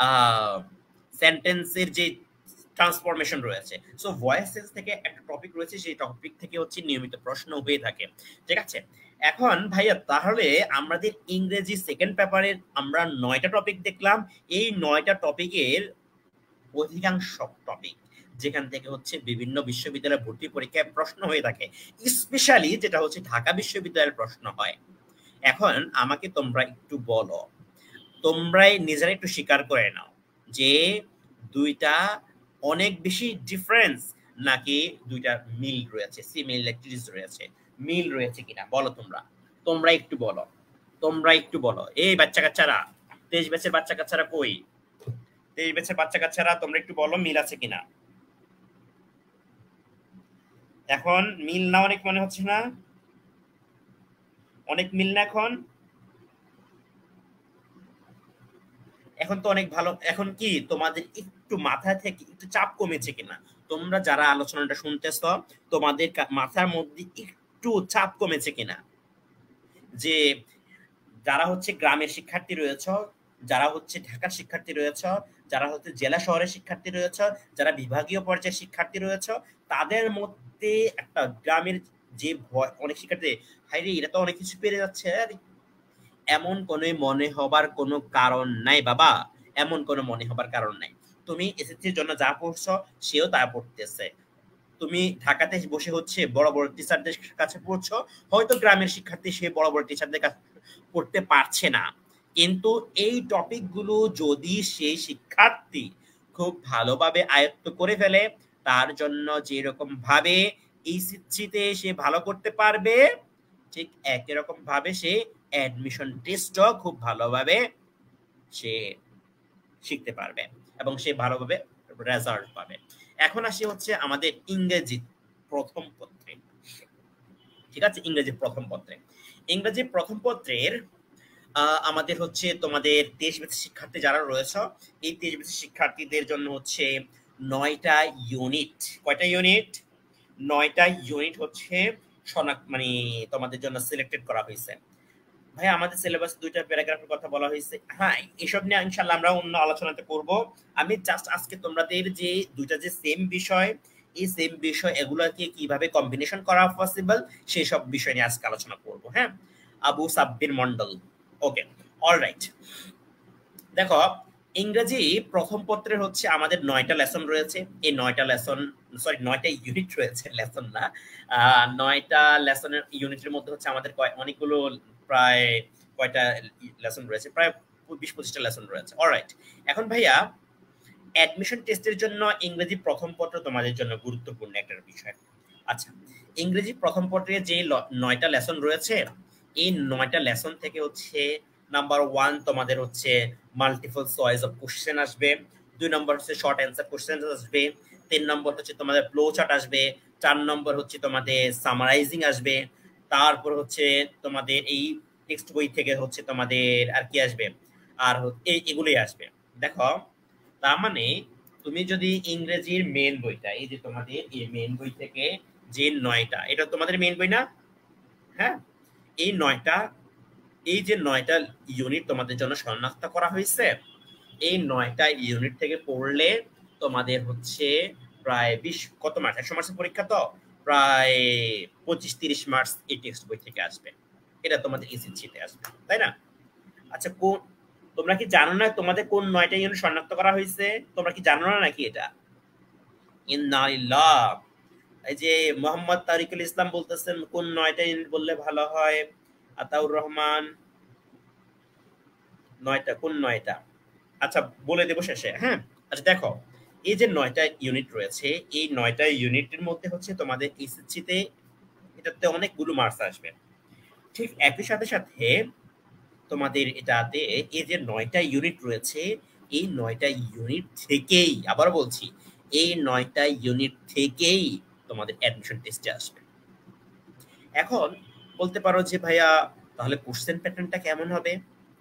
সেন্টেন্সের যে ট্রান্সফরমেশন রয়েছে। সো ভয়েস সেন্স থেকে একটা টপিক রয়েছে, সেই টপিক থেকে হচ্ছে নিয়মিত প্রশ্ন হয়ে থাকে। ঠিক আছে? এখন ভাইয়া, তাহলে আমাদের ইংরেজি সেকেন্ড পেপারের আমরা নয়টা টপিক দেখলাম। এই নয়টা টপিকের অধিকাংশ টপিক যেখান থেকে হচ্ছে বিভিন্ন বিশ্ববিদ্যালয়ের ভর্তি পরীক্ষায় প্রশ্ন হয়ে থাকে, স্পেশালি যেটা হচ্ছে ঢাকা বিশ্ববিদ্যালয়ের প্রশ্ন হয়। এখন আমাকে তোমরা একটু বলো, তোমরাই নিজেরা একটু স্বীকার করে নাও যে দুইটা অনেক বেশি ডিফারেন্স নাকি দুইটা মিল রয়েছে, সিমিলারিটিস রয়েছে, মিল রয়েছে কিনা বলো তোমরা। তোমরা একটু বলো, তোমরা একটু বলো। এই বাচ্চা কাচ্চারা, তেইশ ব্যাচের বাচ্চা কাচ্চারা কই? তেইশ ব্যাচের বাচ্চা কাচ্চারা তোমরা একটু বলো মিল আছে কিনা। এখন মিল না অনেক মনে হচ্ছে না? অনেক মিল না এখন? এখন তো অনেক ভালো। এখন কি তোমাদের একটু মাথা থেকে একটু চাপ কমেছে কিনা? তোমরা যারা আলোচনাটা শুনতেছ, তোমাদের মাথার মধ্যে একটু চাপ কমেছে কিনা? যে যারা হচ্ছে গ্রামের শিক্ষার্থী রয়েছ, যারা হচ্ছে ঢাকার শিক্ষার্থী রয়েছ, যারা হচ্ছে জেলা শহরের শিক্ষার্থী রয়েছ, যারা বিভাগীয় পর্যায়ের শিক্ষার্থী রয়েছ, তাদের মধ্যে একটা গ্রামের যে ভয়, অনেক শিক্ষার্থী হাই রে এটা তো অনেক কিছু পেরে যাচ্ছে, এমন কোনো মনে হবার কোনো কারণ নাই বাবা, এমন কোনো মনে হবার কারণ নাই। তুমি এসএসসির জন্য যা পড়ছো সেও তা পড়তেছে। তুমি ঢাকাতে বসে হচ্ছে বড় বড় টিচারদের কাছে পড়ছো, হয়তো গ্রামের শিক্ষার্থী সে বড় বড় টিচারদের কাছে পড়তে পারছে না, কিন্তু এই টপিকগুলো যদি সেই শিক্ষার্থী খুব ভালোভাবে আয়ত্ত করে ফেলে, তার জন্য যেরকম ভাবে এইচএসসিতে সে ভালো করতে পারবে, ঠিক একই রকম ভাবে সে অ্যাডমিশন টেস্টও খুব ভালোভাবে সে শিখতে পারবে এবং সে ভালোভাবে রেজাল্ট পাবে। এখন আসি হচ্ছে আমাদের ইংরেজি প্রথম পত্রে। ঠিক আছে? ইংরেজি প্রথম পত্রে, ইংরেজি প্রথম পত্রের আমাদের হচ্ছে তোমাদের তেইশ ব্যাচের শিক্ষার্থী যারা রয়েছে, এই তেইশ ব্যাচের শিক্ষার্থীদের জন্য হচ্ছে নয়টা ইউনিট। কয়টা ইউনিট? নয়টা ইউনিট হচ্ছে শনাক্ত মানে তোমাদের জন্য সিলেক্টেড করা হয়েছে। ভাই আমাদের সিলেবাস দুইটা প্যারাগ্রাফের কথা বলা হয়েছে। হ্যাঁ, এসব নিয়ে ইনশাআল্লাহ আমরা অন্য আলোচনাতে করব। আমি জাস্ট আজকে তোমাদের যে দুইটা যে সেম বিষয়, এই সেম বিষয় এগুলোকে কিভাবে কম্বিনেশন করা পসিবল সেই সব বিষয় নিয়ে আজকে আলোচনা করব। হ্যাঁ, আবু সাব্বির মন্ডল। Okay, alright. দেখো, ইংরেজি প্রথম পত্রের হচ্ছে আমাদের নয়টা লেসন রয়েছে। এই নয়টা লেসন সরি নয়টা ইউনিট রয়েছে, লেসন না। নয়টা লেসনের ইউনিটের মধ্যে হচ্ছে আমাদের অনেকগুলো প্রায় কয়টা লেসন রয়েছে, প্রায় বিশ পঁচিশটা লেসন রয়েছে। অলরাইট, এখন ভাইয়া অ্যাডমিশন টেস্টের জন্য ইংরেজি প্রথম পত্র তোমাদের জন্য গুরুত্বপূর্ণ একটা বিষয়। আচ্ছা, ইংরেজি প্রথম পত্রে যে নয়টা লেসন রয়েছে, এই নয়টা লেসন থেকে হচ্ছে নাম্বার ওয়ান তোমাদের হচ্ছে মাল্টিপল চয়েস অফ কোশ্চেন আসবে, দুই নম্বর হচ্ছে শর্ট অ্যান্সার কোশ্চেন আসবে, তিন নম্বর হচ্ছে তোমাদের ফ্লো চার্ট আসবে, চার নম্বর হচ্ছে তোমাদের সামারাইজিং আসবে, তারপর হচ্ছে তোমাদের এই টেক্সট বই থেকে হচ্ছে তোমাদের আর কি আসবে, আর এই এগুলোই আসবে। দেখো, তার মানে তুমি যদি ইংরেজির মেন বইটা, এই যে তোমাদের এই মেন বই থেকে যে নয়টা, এটা তোমাদের মেন বই না? হ্যাঁ, এই নয়টা এই যে নয়টা ইউনিট তোমাদের জন্য শনাক্ত করা হয়েছে, এই নয়টা ইউনিট থেকে পড়লে তোমাদের হচ্ছে প্রায় বিশ কত মার্কস, একশো মার্কসের পরীক্ষা তো প্রায় পঁচিশ তিরিশ মার্কস এই টেক্সট বই থেকে আসবে, এটা তোমাদের এসএসসিতে আসবে, তাই না? আচ্ছা, কোন তোমরা কি জানো না তোমাদের কোন নয়টা ইউনিট শনাক্ত করা হয়েছে? তোমরা কি জানো না নাকি এটা? ইন্নালিল্লাহ। এই যে মোহাম্মদ তারিকুল ইসলাম বলতেছেন কোন নয়টা ইউনিট বললে ভালো হয়। আতাউর রহমান, নয়টা কোন নয়টা? আচ্ছা বলে দেবো শেষে, হ্যাঁ। আচ্ছা দেখো, এই যে নয়টা ইউনিট রয়েছে, এই নয়টা ইউনিটের মধ্যে হচ্ছে তোমাদের এসএসসিতে এটাতে অনেকগুলো মার্কস আসবে। ঠিক একই সাথে সাথে তোমাদের এটাতে এই যে নয়টা ইউনিট রয়েছে, এই নয়টা ইউনিট থেকেই, আবার বলছি, এই নয়টা ইউনিট থেকেই তোমাদের অ্যাডমিশন টেস্টে আসবে। এখন বলতে পারো যে ভাইয়া তাহলে কোশ্চেন প্যাটার্নটা কেমন হবে?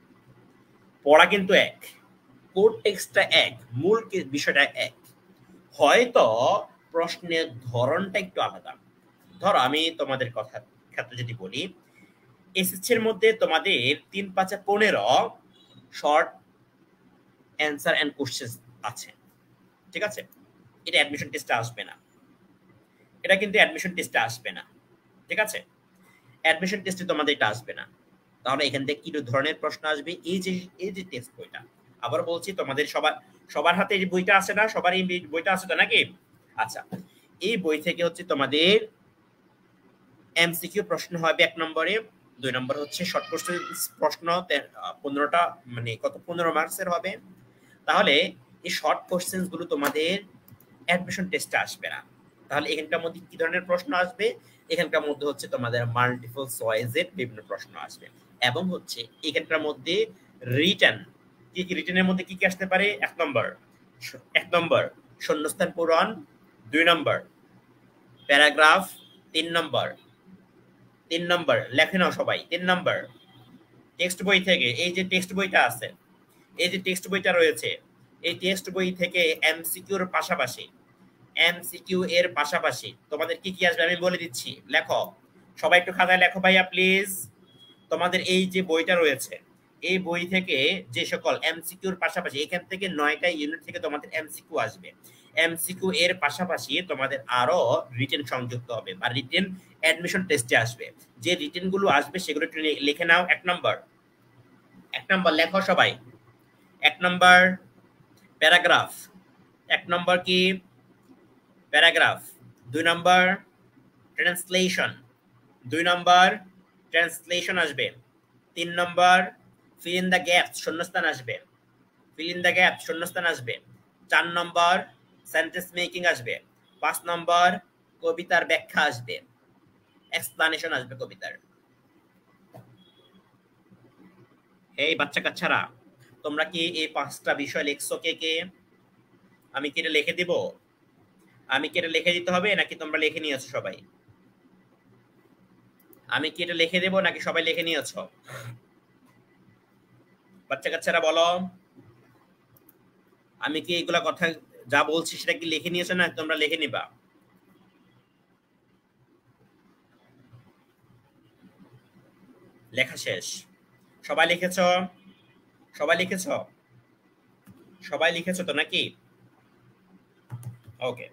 পড়া কিন্তু এক, কোর টেক্সটটা এক, মূল বিষয়টা এক, হয়তো প্রশ্নের ধরনটা একটু আলাদা। ধরো আমি তোমাদের কথা ক্ষেত্রে যদি বলি, এসএসসি এর মধ্যে তোমাদের তিন পাঁচে পনেরো শর্ট অ্যান্সার এন্ড কোশ্চেন আছে, ঠিক আছে? এটা অ্যাডমিশন টেস্টে আসবে না, এটা কিন্তু অ্যাডমিশন টেস্টে আসবে না, ঠিক আছে? অ্যাডমিশন টেস্টে তোমাদের এটা আসবে না। তাহলে এখান থেকে কি ধরনের প্রশ্ন আসবে? এই যে এই যে টেক্সট বইটা, আবার বলছি তোমাদের সবার সবার হাতে এই বইটা আছে না? সবার এই বইটা আছে তো নাকি? আচ্ছা, এই বই থেকে হচ্ছে তোমাদের এমসিকিউ প্রশ্ন হবে এক নম্বরে, দুই নম্বর হচ্ছে শর্ট কোশ্চেন প্রশ্ন পনেরোটা, মানে কত পনেরো মার্কসের হবে। তাহলে এই শর্ট কোশ্চেন গুলো তোমাদের অ্যাডমিশন টেস্টে আসবে না। তাহলে এখানকার মধ্যে কি ধরনের প্রশ্ন আসবে? এখানকার মধ্যে হচ্ছে তোমাদের মাল্টিপল চয়েসের বিভিন্ন প্রশ্ন আসবে, এবং হচ্ছে এখানকার মধ্যে রিটেন, কি কি রিটেনের মধ্যে কি কি আসতে পারে? এক নম্বর এক নম্বর শূন্যস্থান পূরণ, দুই নম্বর প্যারাগ্রাফ, তিন নম্বর তিন নম্বর লেখে নাও সবাই, তিন নম্বর টেক্সট বই থেকে, এই যে টেক্সট বইটা আছে, এই যে টেক্সট বইটা রয়েছে, এই টেক্সট বই থেকে এমসিকিউর পাশাপাশি এমসিকিউ এর পাশাপাশি তোমাদের কি কি আসবে আমি বলে দিচ্ছি, লেখো সবাই, একটু খাতায় লেখো ভাইয়া প্লিজ। তোমাদের এই যে বইটা রয়েছে, এই বই থেকে যে সকল এমসিকিউর পাশাপাশি, এখান থেকে নয়টা ইউনিট থেকে তোমাদের এমসিকিউ আসবে, এমসিকিউ এর পাশাপাশি তোমাদের আরো রিটেন সংযুক্ত হবে বা রিটেন অ্যাডমিশন টেস্টে আসবে। যে রিটেন গুলো আসবে সেগুলো একটু লিখে নাও। এক নম্বর এক নম্বর লেখো সবাই। এক নম্বর প্যারাগ্রাফ, এক নম্বর কি প্যারাগ্রাফ, দুই নম্বর ট্রান্সলেশন, দুই নম্বর ট্রান্সলেশন আসবে, তিন number fill in the gaps, শূন্যস্থান আসবে, ফিল ইন দ্য গ্যাপস শূন্যস্থান আসবে, চার নম্বর সেন্টেন্স মেকিং আসবে, পাঁচ নম্বর কবিতার ব্যাখ্যা আসবে, এক্সপ্লানেশন আসবে কবিতার। এই বাচ্চা কাচ্চারা, তোমরা কি এই পাঁচটা বিষয় লিখছো কে কে? আমি কি এটা লিখে দিব? আমি কি এটা লিখে দিতে হবে নাকি তোমরা লিখে নিয়েছো সবাই? আমি কি এটা লিখে দেব নাকি সবাই লিখে নিয়েছো? বাচ্চা কাচ্চারা বলো, আমি কি এগুলা কথা যা বলছি সেটা কি লিখে নিয়েছো না তোমরা লিখে নিবা? লেখা শেষ? সবাই লিখেছো? সবাই লিখেছো? সবাই লিখেছো তো নাকি? ওকে,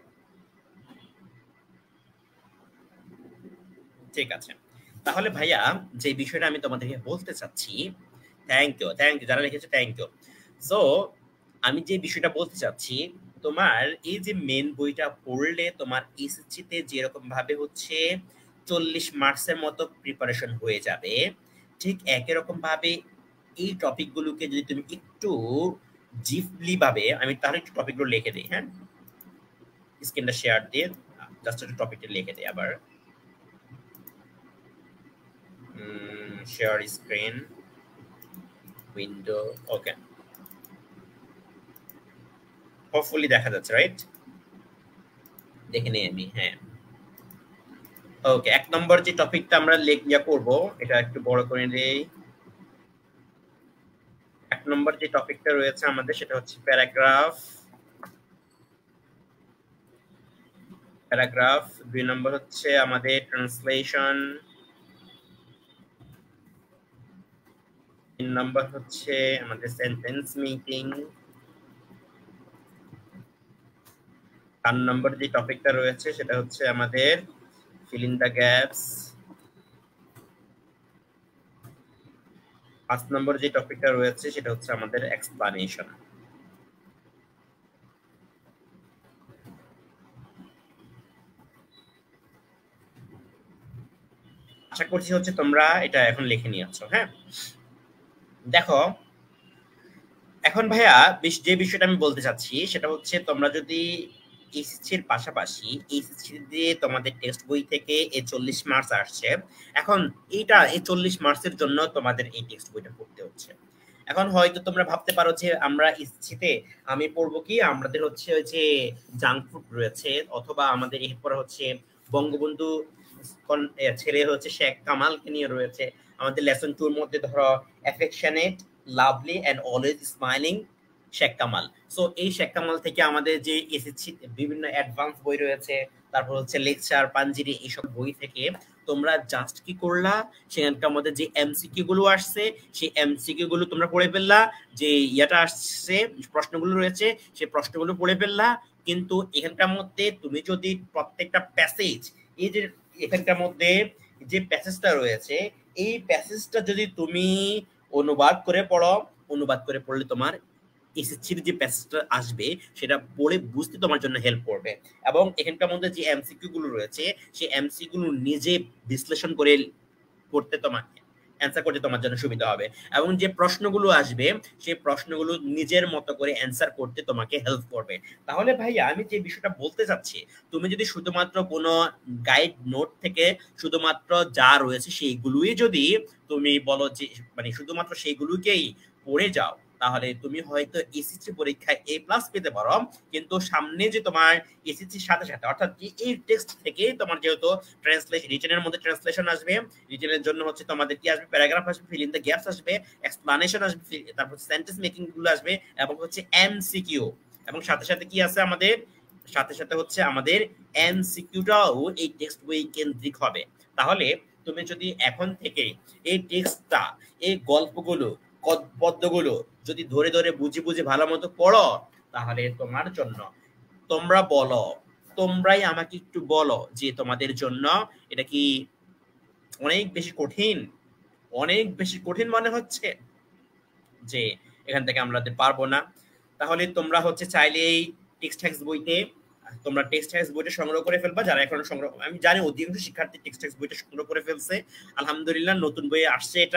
ঠিক আছে। তাহলে ভাইয়া যে বিষয়টা আমি তোমাদেরকে বলতে চাচ্ছি, থ্যাংক ইউ থ্যাংক ইউ যারা লিখেছো, থ্যাংক ইউ। সো আমি যে বিষয়টা বলতে চাচ্ছি, তোমার এই যে মেন বইটা পড়লে তোমার এসএসসি তে যেরকম ভাবে হচ্ছে চল্লিশ মার্কসের মতো প্রিপারেশন হয়ে যাবে, ঠিক একই রকম ভাবে এই টপিকগুলোকে যদি তুমি একটু জিপলি ভাবে, আমি তাহলে একটু টপিকগুলো লিখে দিই, হ্যাঁ, স্ক্রিনটা শেয়ার দিয়ে জাস্ট একটু টপিকটা লিখে দিই আবার। Share screen window, okay, hopefully দেখা যাচ্ছে, রাইট? দেখে নিই আমি, হ্যাঁ, ওকে। এক নম্বর যে টপিকটা আমরা লেখা করব, এটা একটু বড় করে দেই। এক নম্বর যে টপিকটা রয়েছে আমাদের সেটা হচ্ছে প্যারাগ্রাফ, প্যারাগ্রাফ। দুই নম্বর হচ্ছে আমাদের ট্রান্সলেশন, তিন নম্বর হচ্ছে আমাদের সেন্টেন্স মেকিং, চার নম্বর যে টপিকটা রয়েছে সেটা হচ্ছে আমাদের ফিল ইন দ্য গ্যাপস। পাঁচ নম্বর যে টপিকটা রয়েছে সেটা হচ্ছে আমাদের এক্সপ্লানেশন। আশা করছি হচ্ছে তোমরা এটা এখন লিখে নিয়েছো। হ্যাঁ, দেখো এখন ভাইয়া যে বিষয়টা আমি বলতে চাচ্ছি সেটা হচ্ছে তোমরা যদি এইচএসসির পাশাপাশি এইচএসসি দিয়ে তোমাদের টেক্সট বই থেকে এই চল্লিশ মার্কস আসছে, এখন এইটা এই চল্লিশ মার্কসের জন্য তোমাদের এই টেক্সট বইটা পড়তে হচ্ছে। এখন হয়তো তোমরা ভাবতে পারো যে আমরা এইচএসসিতে আমি পড়বো কি, আমাদের হচ্ছে ওই যে জাঙ্ক ফুড রয়েছে, অথবা আমাদের এরপর হচ্ছে বঙ্গবন্ধু ছেলে হচ্ছে শেখ কামালকে নিয়ে রয়েছে। আমাদের লেসন টু এর মধ্যে ধরো affectionate, lovely and always smiling Sheikh Kamal. So এই শেখ কামাল থেকে আমাদের যে এসএসসি বিভিন্ন অ্যাডভান্স বই রয়েছে, তারপর হচ্ছে লেকচার পাঞ্জিরি, এইসব বই থেকে তোমরা জাস্ট কি করলা, সেখানকার মধ্যে যে এমসিকিউ গুলো আসছে সেই এমসিকিউ গুলো তোমরা পড়ে ফেললা, যে ইয়াটা আসছে প্রশ্নগুলো রয়েছে সেই প্রশ্নগুলো পড়ে ফেললা। কিন্তু এখানকার মধ্যে তুমি যদি প্রত্যেকটা প্যাসেজ, এই যে এখানকার মধ্যে যে প্যাসেজটা রয়েছে এই প্যাসেজটা যদি তুমি অনুবাদ করে পড়ো, অনুবাদ করে পড়লে তোমার এসএসসির যে প্যাসেজটা আসবে সেটা পড়ে বুঝতে তোমার জন্য হেল্প করবে। এবং এখানকার মধ্যে যে এমসিকিউ গুলো রয়েছে সেই এমসিকিউ গুলো নিজে বিশ্লেষণ করে করতে তোমার অ্যান্সার করতে তোমার জন্য সুবিধা হবে। এবং যে প্রশ্নগুলো আসবে সেই প্রশ্নগুলো নিজের মতো করে অ্যান্সার করতে তোমাকে হেল্প করবে। তাহলে ভাইয়া আমি যে বিষয়টা বলতে চাচ্ছি, তুমি যদি শুধুমাত্র কোনো গাইড নোট থেকে শুধুমাত্র যা রয়েছে সেইগুলোই যদি তুমি বলো যে মানে শুধুমাত্র সেইগুলোকেই পড়ে যাও, তাহলে তুমি হয়তো এসএসসি পরীক্ষায় এ প্লাস পেতে পারো। কিন্তু সামনে যে তোমার এসএসসির সাথে সাথে অর্থাৎ যে এই টেক্সট থেকে তোমার যেহেতু ট্রান্সলেশন রিটেনের মধ্যে ট্রান্সলেশন আসবে, রিটেনের জন্য হচ্ছে তোমাদের কি আসবে, প্যারাগ্রাফ আসবে, ফিল ইন দ্য গ্যাপস আসবে, এক্সপ্লানেশন আসবে, তারপর সেন্টেন্স মেকিং গুলো আসবে, এবং হচ্ছে এমসিকিউ, এবং সাথে সাথে কি আছে আমাদের সাথে সাথে হচ্ছে আমাদের এমসিকিউটাও এই টেক্সট বই কেন্দ্রিক হবে। তাহলে তুমি যদি এখন থেকে এই টেক্সটটা, এই গল্পগুলো, পদ্যগুলো যদি ধরে ধরে বুঝে বুঝে ভালো মতো পড়ো, তাহলে তোমার জন্য, তোমরা বলো, তোমরাই আমাকে একটু বলো যে তোমাদের জন্য এটা কি অনেক বেশি কঠিন, অনেক বেশি কঠিন মনে হচ্ছে যে এখান থেকে আমরা পারবো না? তাহলে তোমরা হচ্ছে চাইলে এই টেক্সট টেক্সট বইতে তোমরা টেক্সট টেক্সট বইটা সংগ্রহ করে ফেলবা। যারা এখন সংগ্রহ, আমি জানি অধিকাংশ শিক্ষার্থী টেক্সট টেক্সট বইটা সংগ্রহ করে ফেলছে, আলহামদুলিল্লাহ। নতুন বই আসছে এটা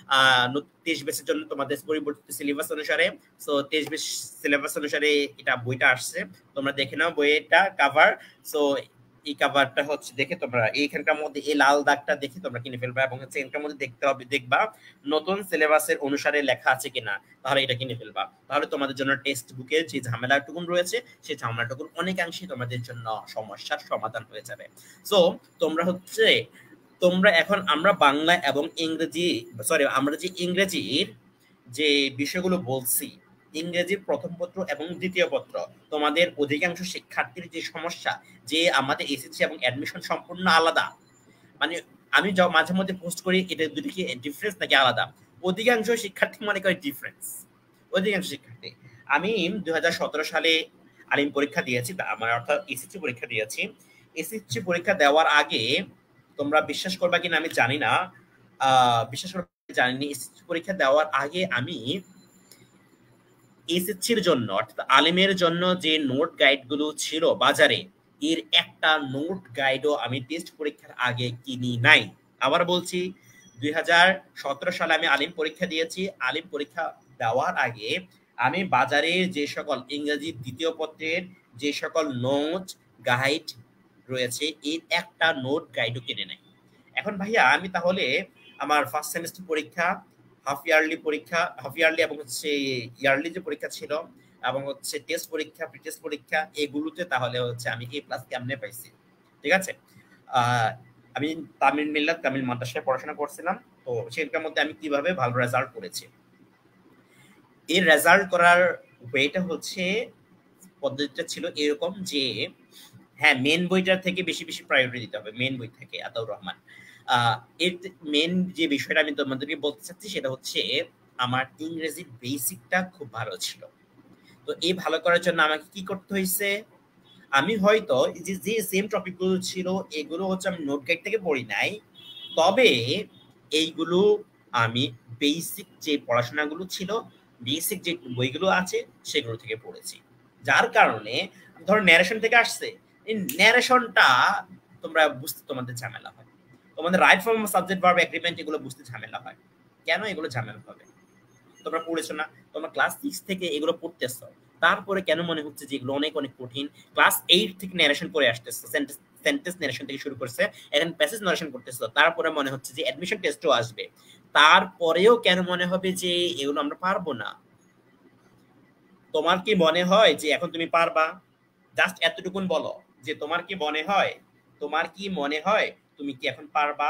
তেইশ বেসের জন্য তোমাদের পরিবর্তিত সিলেবাস অনুসারে। সো তেইশ বেস সিলেবাস অনুসারে এটা বইটা আসছে, তোমরা দেখে নাও বইটা কাভার। সো এই কাভারটা হচ্ছে দেখে তোমরা এইখানকার মধ্যে এই লাল দাগটা দেখে তোমরা কিনে ফেলবা, এবং হচ্ছে এখানকার মধ্যে দেখতে হবে, দেখবা নতুন সিলেবাসের অনুসারে লেখা আছে কিনা, তাহলে এটা কিনে ফেলবা। তাহলে তোমাদের জন্য টেক্সট বুকের যে ঝামেলাটুকুন রয়েছে সেই ঝামেলাটুকুন অনেকাংশে তোমাদের জন্য সমস্যার সমাধান হয়ে যাবে। সো তোমরা হচ্ছে তোমরা এখন আমরা বাংলা এবং ইংরেজি, সরি আমরা যে ইংরেজির যে বিষয়গুলো বলছি, ইংরেজির প্রথম পত্র এবং দ্বিতীয় পত্র, তোমাদের অধিকাংশ শিক্ষার্থীর যে সমস্যা যে আমাদের এসএসসি এবং অ্যাডমিশন সম্পূর্ণ আলাদা, মানে আমি যা মাঝে মধ্যে পোস্ট করি এটা দুটো কি ডিফারেন্স নাকি আলাদা, অধিকাংশ শিক্ষার্থী মনে করে ডিফারেন্স। অধিকাংশ শিক্ষার্থী, আমি দুই হাজার সতেরো সালে আলিম পরীক্ষা দিয়েছি, আমার অর্থাৎ এসএসসি পরীক্ষা দিয়েছি। এসএসসি পরীক্ষা দেওয়ার আগে তোমরা বিশ্বাস করবা কিনা আমি জানি না, আহ বিশ্বাস করবা জানিনি, এসএসসি পরীক্ষা দেওয়ার আগে আমি এসএসসির জন্য অর্থাৎ আলিমের জন্য যে নোট গাইড গুলো ছিল বাজারে, এর একটা নোট গাইডও আমি টেস্ট পরীক্ষার আগে কিনি নাই। আবার বলছি, দুই হাজার সতেরো সালে আমি আলিম পরীক্ষা দিয়েছি। আলিম পরীক্ষা দেওয়ার আগে আমি বাজারে যে সকল ইংরেজি দ্বিতীয় পত্রের যে সকল নোট গাইড রয়েছে এর একটা নোট গাইডও কিনে নাই। এখন ভাইয়া আমি তাহলে আমার ফার্স্ট সেমিস্টার পরীক্ষা, হাফ ইয়ারলি পরীক্ষা, হাফ ইয়ারলি এবং হচ্ছে ইয়ারলি যে পরীক্ষা ছিল, এবং হচ্ছে টেস্ট পরীক্ষা, প্রি টেস্ট পরীক্ষা, এগুলোতে তাহলে হচ্ছে আমি এ প্লাস কেমনে পাইছি? ঠিক আছে, আহ আমি তামিল মিল্লাত তামিল মাদ্রাসায় পড়াশোনা করছিলাম, তো সেটার মধ্যে আমি কিভাবে ভালো রেজাল্ট করেছি, এই রেজাল্ট করার ওয়েটা হচ্ছে পদ্ধতিটা ছিল এরকম যে হ্যাঁ মেন বইটার থেকে বেশি বেশি প্রায়োরিটি দিতে হবে, মেন বই থেকে। আতাউর রহমান, আহ এর মেন যে বিষয়টা আমি তোমাদেরকে বলতে চাচ্ছি সেটা হচ্ছে আমার ইংরেজির বেসিকটা খুব ভালো ছিল। তো এই ভালো করার জন্য আমাকে কি করতে হয়েছে, আমি হয়তো যে যে সেম টপিকগুলো ছিল এগুলো হচ্ছে আমি নোট গাইড থেকে পড়ি নাই, তবে এইগুলো আমি বেসিক যে পড়াশোনাগুলো ছিল, বেসিক যে বইগুলো আছে সেগুলো থেকে পড়েছি। যার কারণে ধরো ন্যারেশন থেকে আসছে, এই ন্যারেশনটা তোমরা বুঝতে তোমাদের ঝামেলা হয়, তোমাদের right form subject verb agreement এগুলো বুঝতে ঝামেলা হয়। কেন এগুলো ঝামেলা হবে? তোমরা পড়েছো না, তোমরা ক্লাস সিক্স থেকে এগুলো পড়তেছো, তারপরে কেন মনে হচ্ছে যে এগুলো অনেক অনেক কঠিন? ক্লাস এইট থেকে ন্যারেশন করে আসতেছো, সেন্টেন্স সেন্টেন্স ন্যারেশন থেকে শুরু করছে, এখন প্যাসেজ ন্যারেশন করতেছো, তারপরে মনে হচ্ছে যে অ্যাডমিশন টেস্টও আসবে, তারপরেও কেন মনে হবে যে এগুলো আমরা পারবো না? তোমার কি মনে হয় যে এখন তুমি পারবা? জাস্ট এতটুকুন বলো যে তোমার কি মনে হয়, তোমার কি মনে হয় তুমি কি এখন পারবা?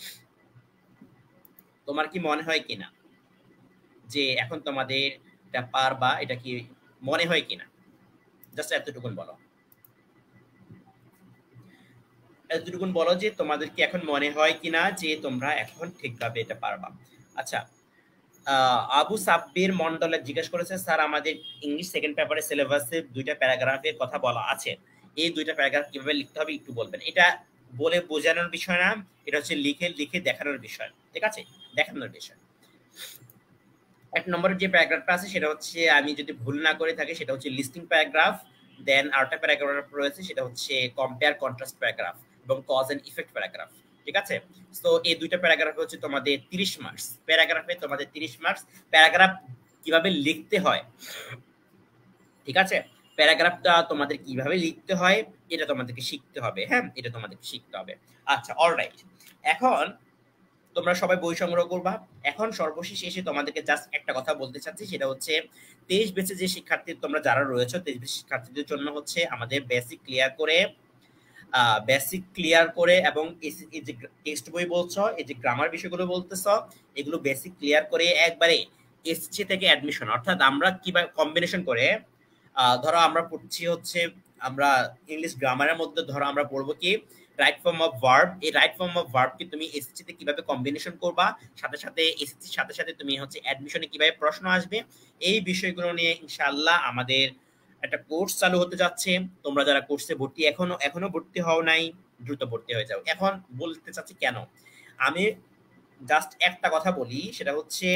তোমার কি মনে হয় কিনা যে এখন তোমাদের এটা পারবা? এটা কি মনে হয় কিনা? জাস্ট এতটুকুন বলো, এতটুকুন বলো যে তোমাদের কি এখন মনে হয় কিনা যে তোমরা এখন ঠিকভাবে এটা পারবা। আচ্ছা, আবু সাব্বির মন্ডলে জিজ্ঞেস করেছে, স্যার আমাদের ইংলিশ সেকেন্ড পেপারে সিলেবাসে দুইটা প্যারাগ্রাফের কথা বলা আছে, এই দুইটা প্যারাগ্রাফ কিভাবে লিখতে হবে একটু বলবেন। এটা বলে বোঝানোর বিষয় না, এটা হচ্ছে লিখে লিখে দেখানোর বিষয়, ঠিক আছে, দেখানোর বিষয়। এক নম্বরের যে প্যারাগ্রাফটা আছে সেটা হচ্ছে, আমি যদি ভুল না করে থাকি সেটা হচ্ছে লিস্টিং প্যারাগ্রাফ, দেন আরেকটা প্যারাগ্রাফ রয়েছে সেটা হচ্ছে কম্পেয়ার কন্ট্রাস্ট প্যারাগ্রাফ এবং কজ এন্ড ইফেক্ট প্যারাগ্রাফ, ঠিক আছে। তো এই দুইটা প্যারাগ্রাফ হচ্ছে তোমাদের তিরিশ মার্কস, প্যারাগ্রাফে তোমাদের তিরিশ মার্কস। প্যারাগ্রাফ কিভাবে লিখতে হয়, ঠিক আছে, প্যারাগ্রাফটা তোমাদের কিভাবে লিখতে হয় এটা তোমাদেরকে শিখতে হবে, হ্যাঁ, এটা তোমাদেরকে শিখতে হবে। আচ্ছা, অলরাইট, এখন তোমরা সবাই বই সংগ্রহ করবা। এখন সর্বশেষ এসে তোমাদেরকে জাস্ট একটা কথা বলতে চাচ্ছি, সেটা হচ্ছে তেইশ বেচে যে শিক্ষার্থী তোমরা যারা রয়েছে, তেইশ বেচে শিক্ষার্থীদের জন্য হচ্ছে আমাদের বেসিক ক্লিয়ার করে, বেসিক ক্লিয়ার করে এবং এই যে টেক্সট বই বলছো, এই যে গ্রামার বিষয়গুলো বলতেছ, এগুলো বেসিক ক্লিয়ার করে একবারে এসসি থেকে অ্যাডমিশন, অর্থাৎ আমরা কিভাবে কম্বিনেশন করে, ধরো আমরা পড়ছি হচ্ছে, আমরা ইংলিশ গ্রামারের মধ্যে ধরো আমরা পড়বো কি রাইট ফর্ম অফ ভার্ব, এই রাইট ফর্ম অফ ভার্ব কি তুমি এসএসসি তে কিভাবে কম্বিনেশন করবা, সাথে সাথে এসএসসির সাথে সাথে তুমি হচ্ছে অ্যাডমিশনে কিভাবে প্রশ্ন আসবে, এই বিষয়গুলো নিয়ে ইনশাআল্লাহ আমাদের একটা কোর্স চালু হতে যাচ্ছে। তোমরা যারা কোর্সে ভর্তি এখনো এখনো ভর্তি হও নাই, দ্রুত ভর্তি হয়ে যাও। এখন বলতে চাচ্ছি কেন, আমি জাস্ট একটা কথা বলি, সেটা হচ্ছে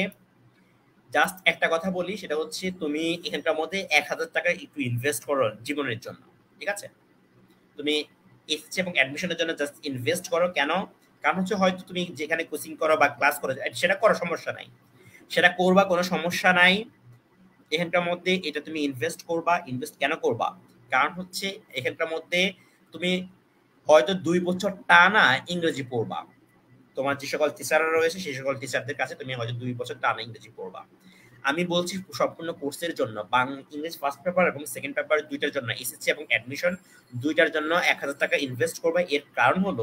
জাস্ট একটা কথা বলি সেটা হচ্ছে তুমি এখানকার মধ্যে এক হাজার টাকা একটু ইনভেস্ট করো জীবনের জন্য, ঠিক আছে, তুমি এসএসসি এবং অ্যাডমিশনের জন্য জাস্ট ইনভেস্ট করো। কেন? কারণ হচ্ছে হয়তো তুমি যেখানে কোচিং করো বা ক্লাস করো সেটা করো, সমস্যা নাই, সেটা করবা, কোনো সমস্যা নাই, এখানকার মধ্যে এটা তুমি ইনভেস্ট করবা। ইনভেস্ট কেন করবা? কারণ হচ্ছে এখানকার মধ্যে তুমি হয়তো দুই বছর টানা ইংরেজি পড়বা, তোমার যে সকল টিচাররা রয়েছে সেই সকল টিচারদের কাছে তুমি হয়তো দুই বছর টানা ইংরেজি পড়বা। আমি বলছি সম্পূর্ণ কোর্সের জন্য, বাংলা ইংলিশ ফার্স্ট পেপার এবং সেকেন্ড পেপার দুইটার জন্য, এসএসসি এবং অ্যাডমিশন দুইটার জন্য এক হাজার টাকা ইনভেস্ট করবে। এর কারণ হলো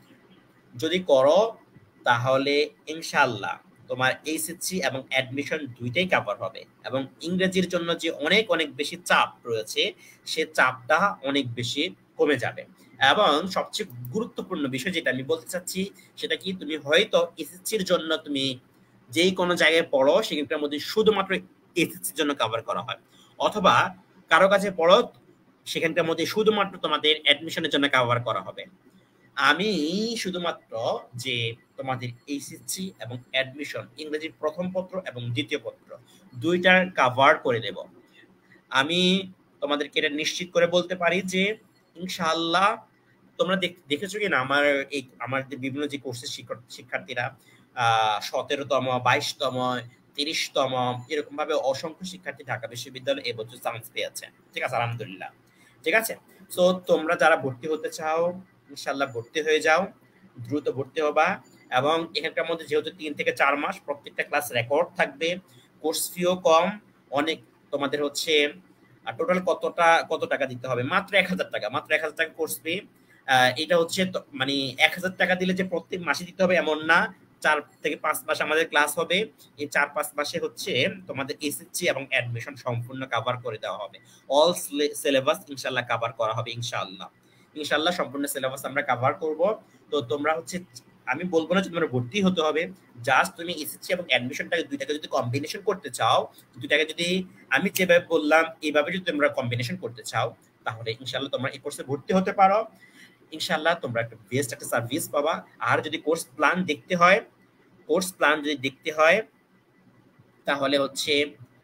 যদি করো তাহলে ইনশাআল্লাহ তোমার এসএসসি এবং অ্যাডমিশন দুইটাই কভার হবে, এবং ইংরেজির জন্য যে অনেক অনেক বেশি চাপ রয়েছে সে চাপটা অনেক বেশি কমে যাবে। এবং সবচেয়ে গুরুত্বপূর্ণ বিষয় যেটা আমি বলতে চাচ্ছি সেটা কি, তুমি হয়তো এসএসসির জন্য তুমি যেই কোনো জায়গায় পড়ো সেখানকার মধ্যে শুধুমাত্র এসএসসির জন্য কভার করা হয়, অথবা কারো কাছে পড়ো সেখানকার মধ্যে শুধুমাত্র তোমাদের অ্যাডমিশনের জন্য কভার করা হবে। আমি শুধুমাত্র যে তোমাদের এইচএসসি এবং অ্যাডমিশন ইংরেজির প্রথম পত্র এবং দ্বিতীয় পত্র দুইটার কভার করে দেব। আমি তোমাদেরকে এটা নিশ্চিত করে বলতে পারি যে ইনশাআল্লাহ তোমরা দেখেছো কিনা আমার এই আমাদের বিভিন্ন যে কোর্সের শিক্ষার্থীরা আহ সতেরোতম, বাইশতম, তিরিশতম এরকম ভাবে অসংখ্য শিক্ষার্থী ঢাকা বিশ্ববিদ্যালয়ে এবছর চান্স পেয়েছে, ঠিক আছে, আলহামদুলিল্লাহ, ঠিক আছে। সো তোমরা যারা ভর্তি হতে চাও ইনশাআল্লাহ ভর্তি হয়ে যাও, দ্রুত ভর্তি হবা। এবং এখানকার মধ্যে যেহেতু তিন থেকে চার মাস প্রত্যেকটা ক্লাস রেকর্ড থাকবে, কোর্স ফিও কম অনেক, তোমাদের হচ্ছে টোটাল কতটা কত টাকা দিতে হবে, মাত্র এক হাজার টাকা, মাত্র এক হাজার টাকা কোর্স ফি। এটা হচ্ছে মানে এক হাজার টাকা দিলে যে প্রত্যেক মাসে দিতে হবে এমন না, চার থেকে পাঁচ মাস আমাদের ক্লাস হবে, এই চার পাঁচ মাসে হচ্ছে তোমাদের এসএসসি এবং অ্যাডমিশন সম্পূর্ণ কভার করে দেওয়া হবে, অল সিলেবাস ইনশাআল্লাহ কভার করা হবে ইনশাআল্লাহ, ইনশাআল্লাহ সম্পূর্ণ সিলেবাস আমরা কভার করব। তো তোমরা হচ্ছে, আমি বলবো না যে তোমরা ভর্তি হতে হবে, জাস্ট তুমি এসএসসি এবং অ্যাডমিশনটাকে দুইটাকে যদি কম্বিনেশন করতে চাও, দুইটাকে যদি আমি যেভাবে বললাম এইভাবে যদি তোমরা কম্বিনেশন করতে চাও তাহলে ইনশাআল্লাহ তোমরা এই কোর্সে ভর্তি হতে পারো। ইনশাআল্লাহ তোমরা একটা বেস্ট একটা সার্ভিস পাবা। আর যদি কোর্স প্ল্যান দেখতে হয় কোর্স প্ল্যান যদি দেখতে হয় তাহলে হচ্ছে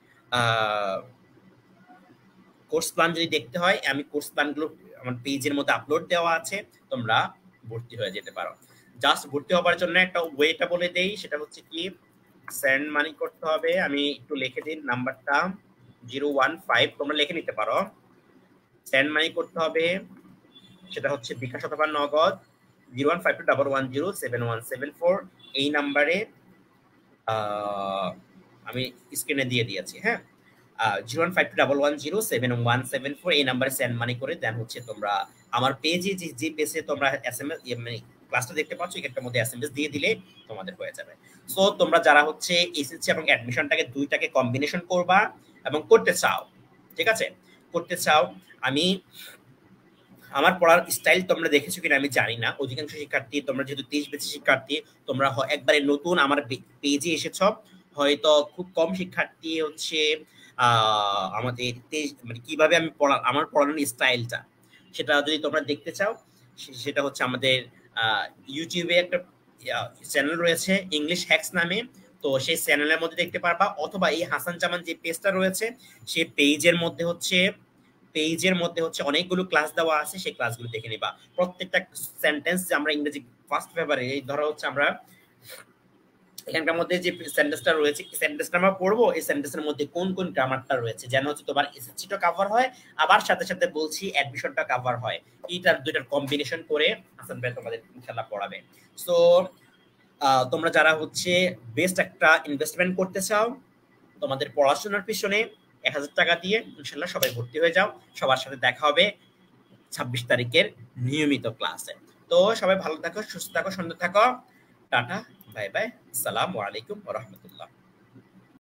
কোর্স প্ল্যান যদি দেখতে হয় আমি কোর্স প্ল্যানগুলো আমার পেজের মধ্যে আপলোড দেওয়া আছে, তোমরা ভর্তি হয়ে যেতে পারো। জাস্ট ভর্তি হওয়ার জন্য একটা ওয়েটা বলে দেই, সেটা হচ্ছে কি সেন্ড মানি করতে হবে। আমি একটু লিখে দিন নাম্বারটা জিরো ওয়ান ফাইভ, তোমরা লিখে নিতে পারো। সেন্ড মানি করতে হবে, সেটা হচ্ছে বিকাশ অথবা Nagad zero one five two double one zero seven one seven four এই নাম্বারে আমি স্ক্রিনে দিয়ে দিয়েছি। হ্যাঁ, zero one five two double one zero seven one seven four এই নাম্বারে সেন্ড মানি করে দেন হচ্ছে তোমরা আমার পেজে যে যে পেজে তোমরা এসএমএস মানে ক্লাসটা দেখতে পাচ্ছ এটার মধ্যে এসএমএস দিয়ে দিলে তোমাদের হয়ে যাবে। সো তোমরা যারা হচ্ছে এসএসসি এবং অ্যাডমিশনটাকে দুইটাকে কম্বিনেশন করবা এবং করতে চাও, ঠিক আছে, করতে চাও, আমি আমার পড়ার স্টাইল তোমরা দেখেছো কিনা আমি জানি না। অধিকাংশ শিক্ষার্থী তোমরা যেহেতু তেইশ বেশি শিক্ষার্থী, তোমরা একবারে নতুন আমার পেজে এসেছ, হয়তো খুব কম শিক্ষার্থী হচ্ছে আহ আমাদের মানে কিভাবে আমি পড়া আমার পড়ানোর স্টাইলটা সেটা যদি তোমরা দেখতে চাও, সেটা হচ্ছে আমাদের ইউটিউবে একটা চ্যানেল রয়েছে ইংলিশ হ্যাক্স নামে, তো সেই চ্যানেলের মধ্যে দেখতে পারবা, অথবা এই হাসান জামান যে পেজটা রয়েছে সেই পেজের মধ্যে হচ্ছে পেজের মধ্যে হচ্ছে অনেকগুলো ক্লাস দেওয়া আছে, সেই ক্লাসগুলো দেখে নিবা। প্রত্যেকটা সেন্টেন্স যে আমরা ইংরেজি ফার্স্ট পেপারে এই ধরো হচ্ছে আমরা এখানকার মধ্যে যে সেন্টেন্সটা রয়েছে এই সেন্টেন্সটা আমরা পড়বো, এই সেন্টেন্সের মধ্যে কোন কোন গ্রামারটা রয়েছে যেন হচ্ছে তোমার এসএসসিটা কভার হয়, আবার সাথে সাথে বলছি অ্যাডমিশনটা কভার হয়। এইটার দুইটার কম্বিনেশন করে হাসান ভাই তোমাদের ইনশাআল্লাহ পড়াবে। সো তোমরা যারা হচ্ছে বেস্ট একটা ইনভেস্টমেন্ট করতে চাও তোমাদের পড়াশোনার পিছনে এক হাজার টাকা দিয়ে ইনশাআল্লাহ সবাই ভর্তি হয়ে যাও। সবার সাথে দেখা হবে ছাব্বিশ তারিখের নিয়মিত ক্লাসে। তো সবাই ভালো থাকো, সুস্থ থাকো, সুন্দর থাকো। টাটা, বাই বাই, আসসালামু আলাইকুম ওয়া রাহমাতুল্লাহ।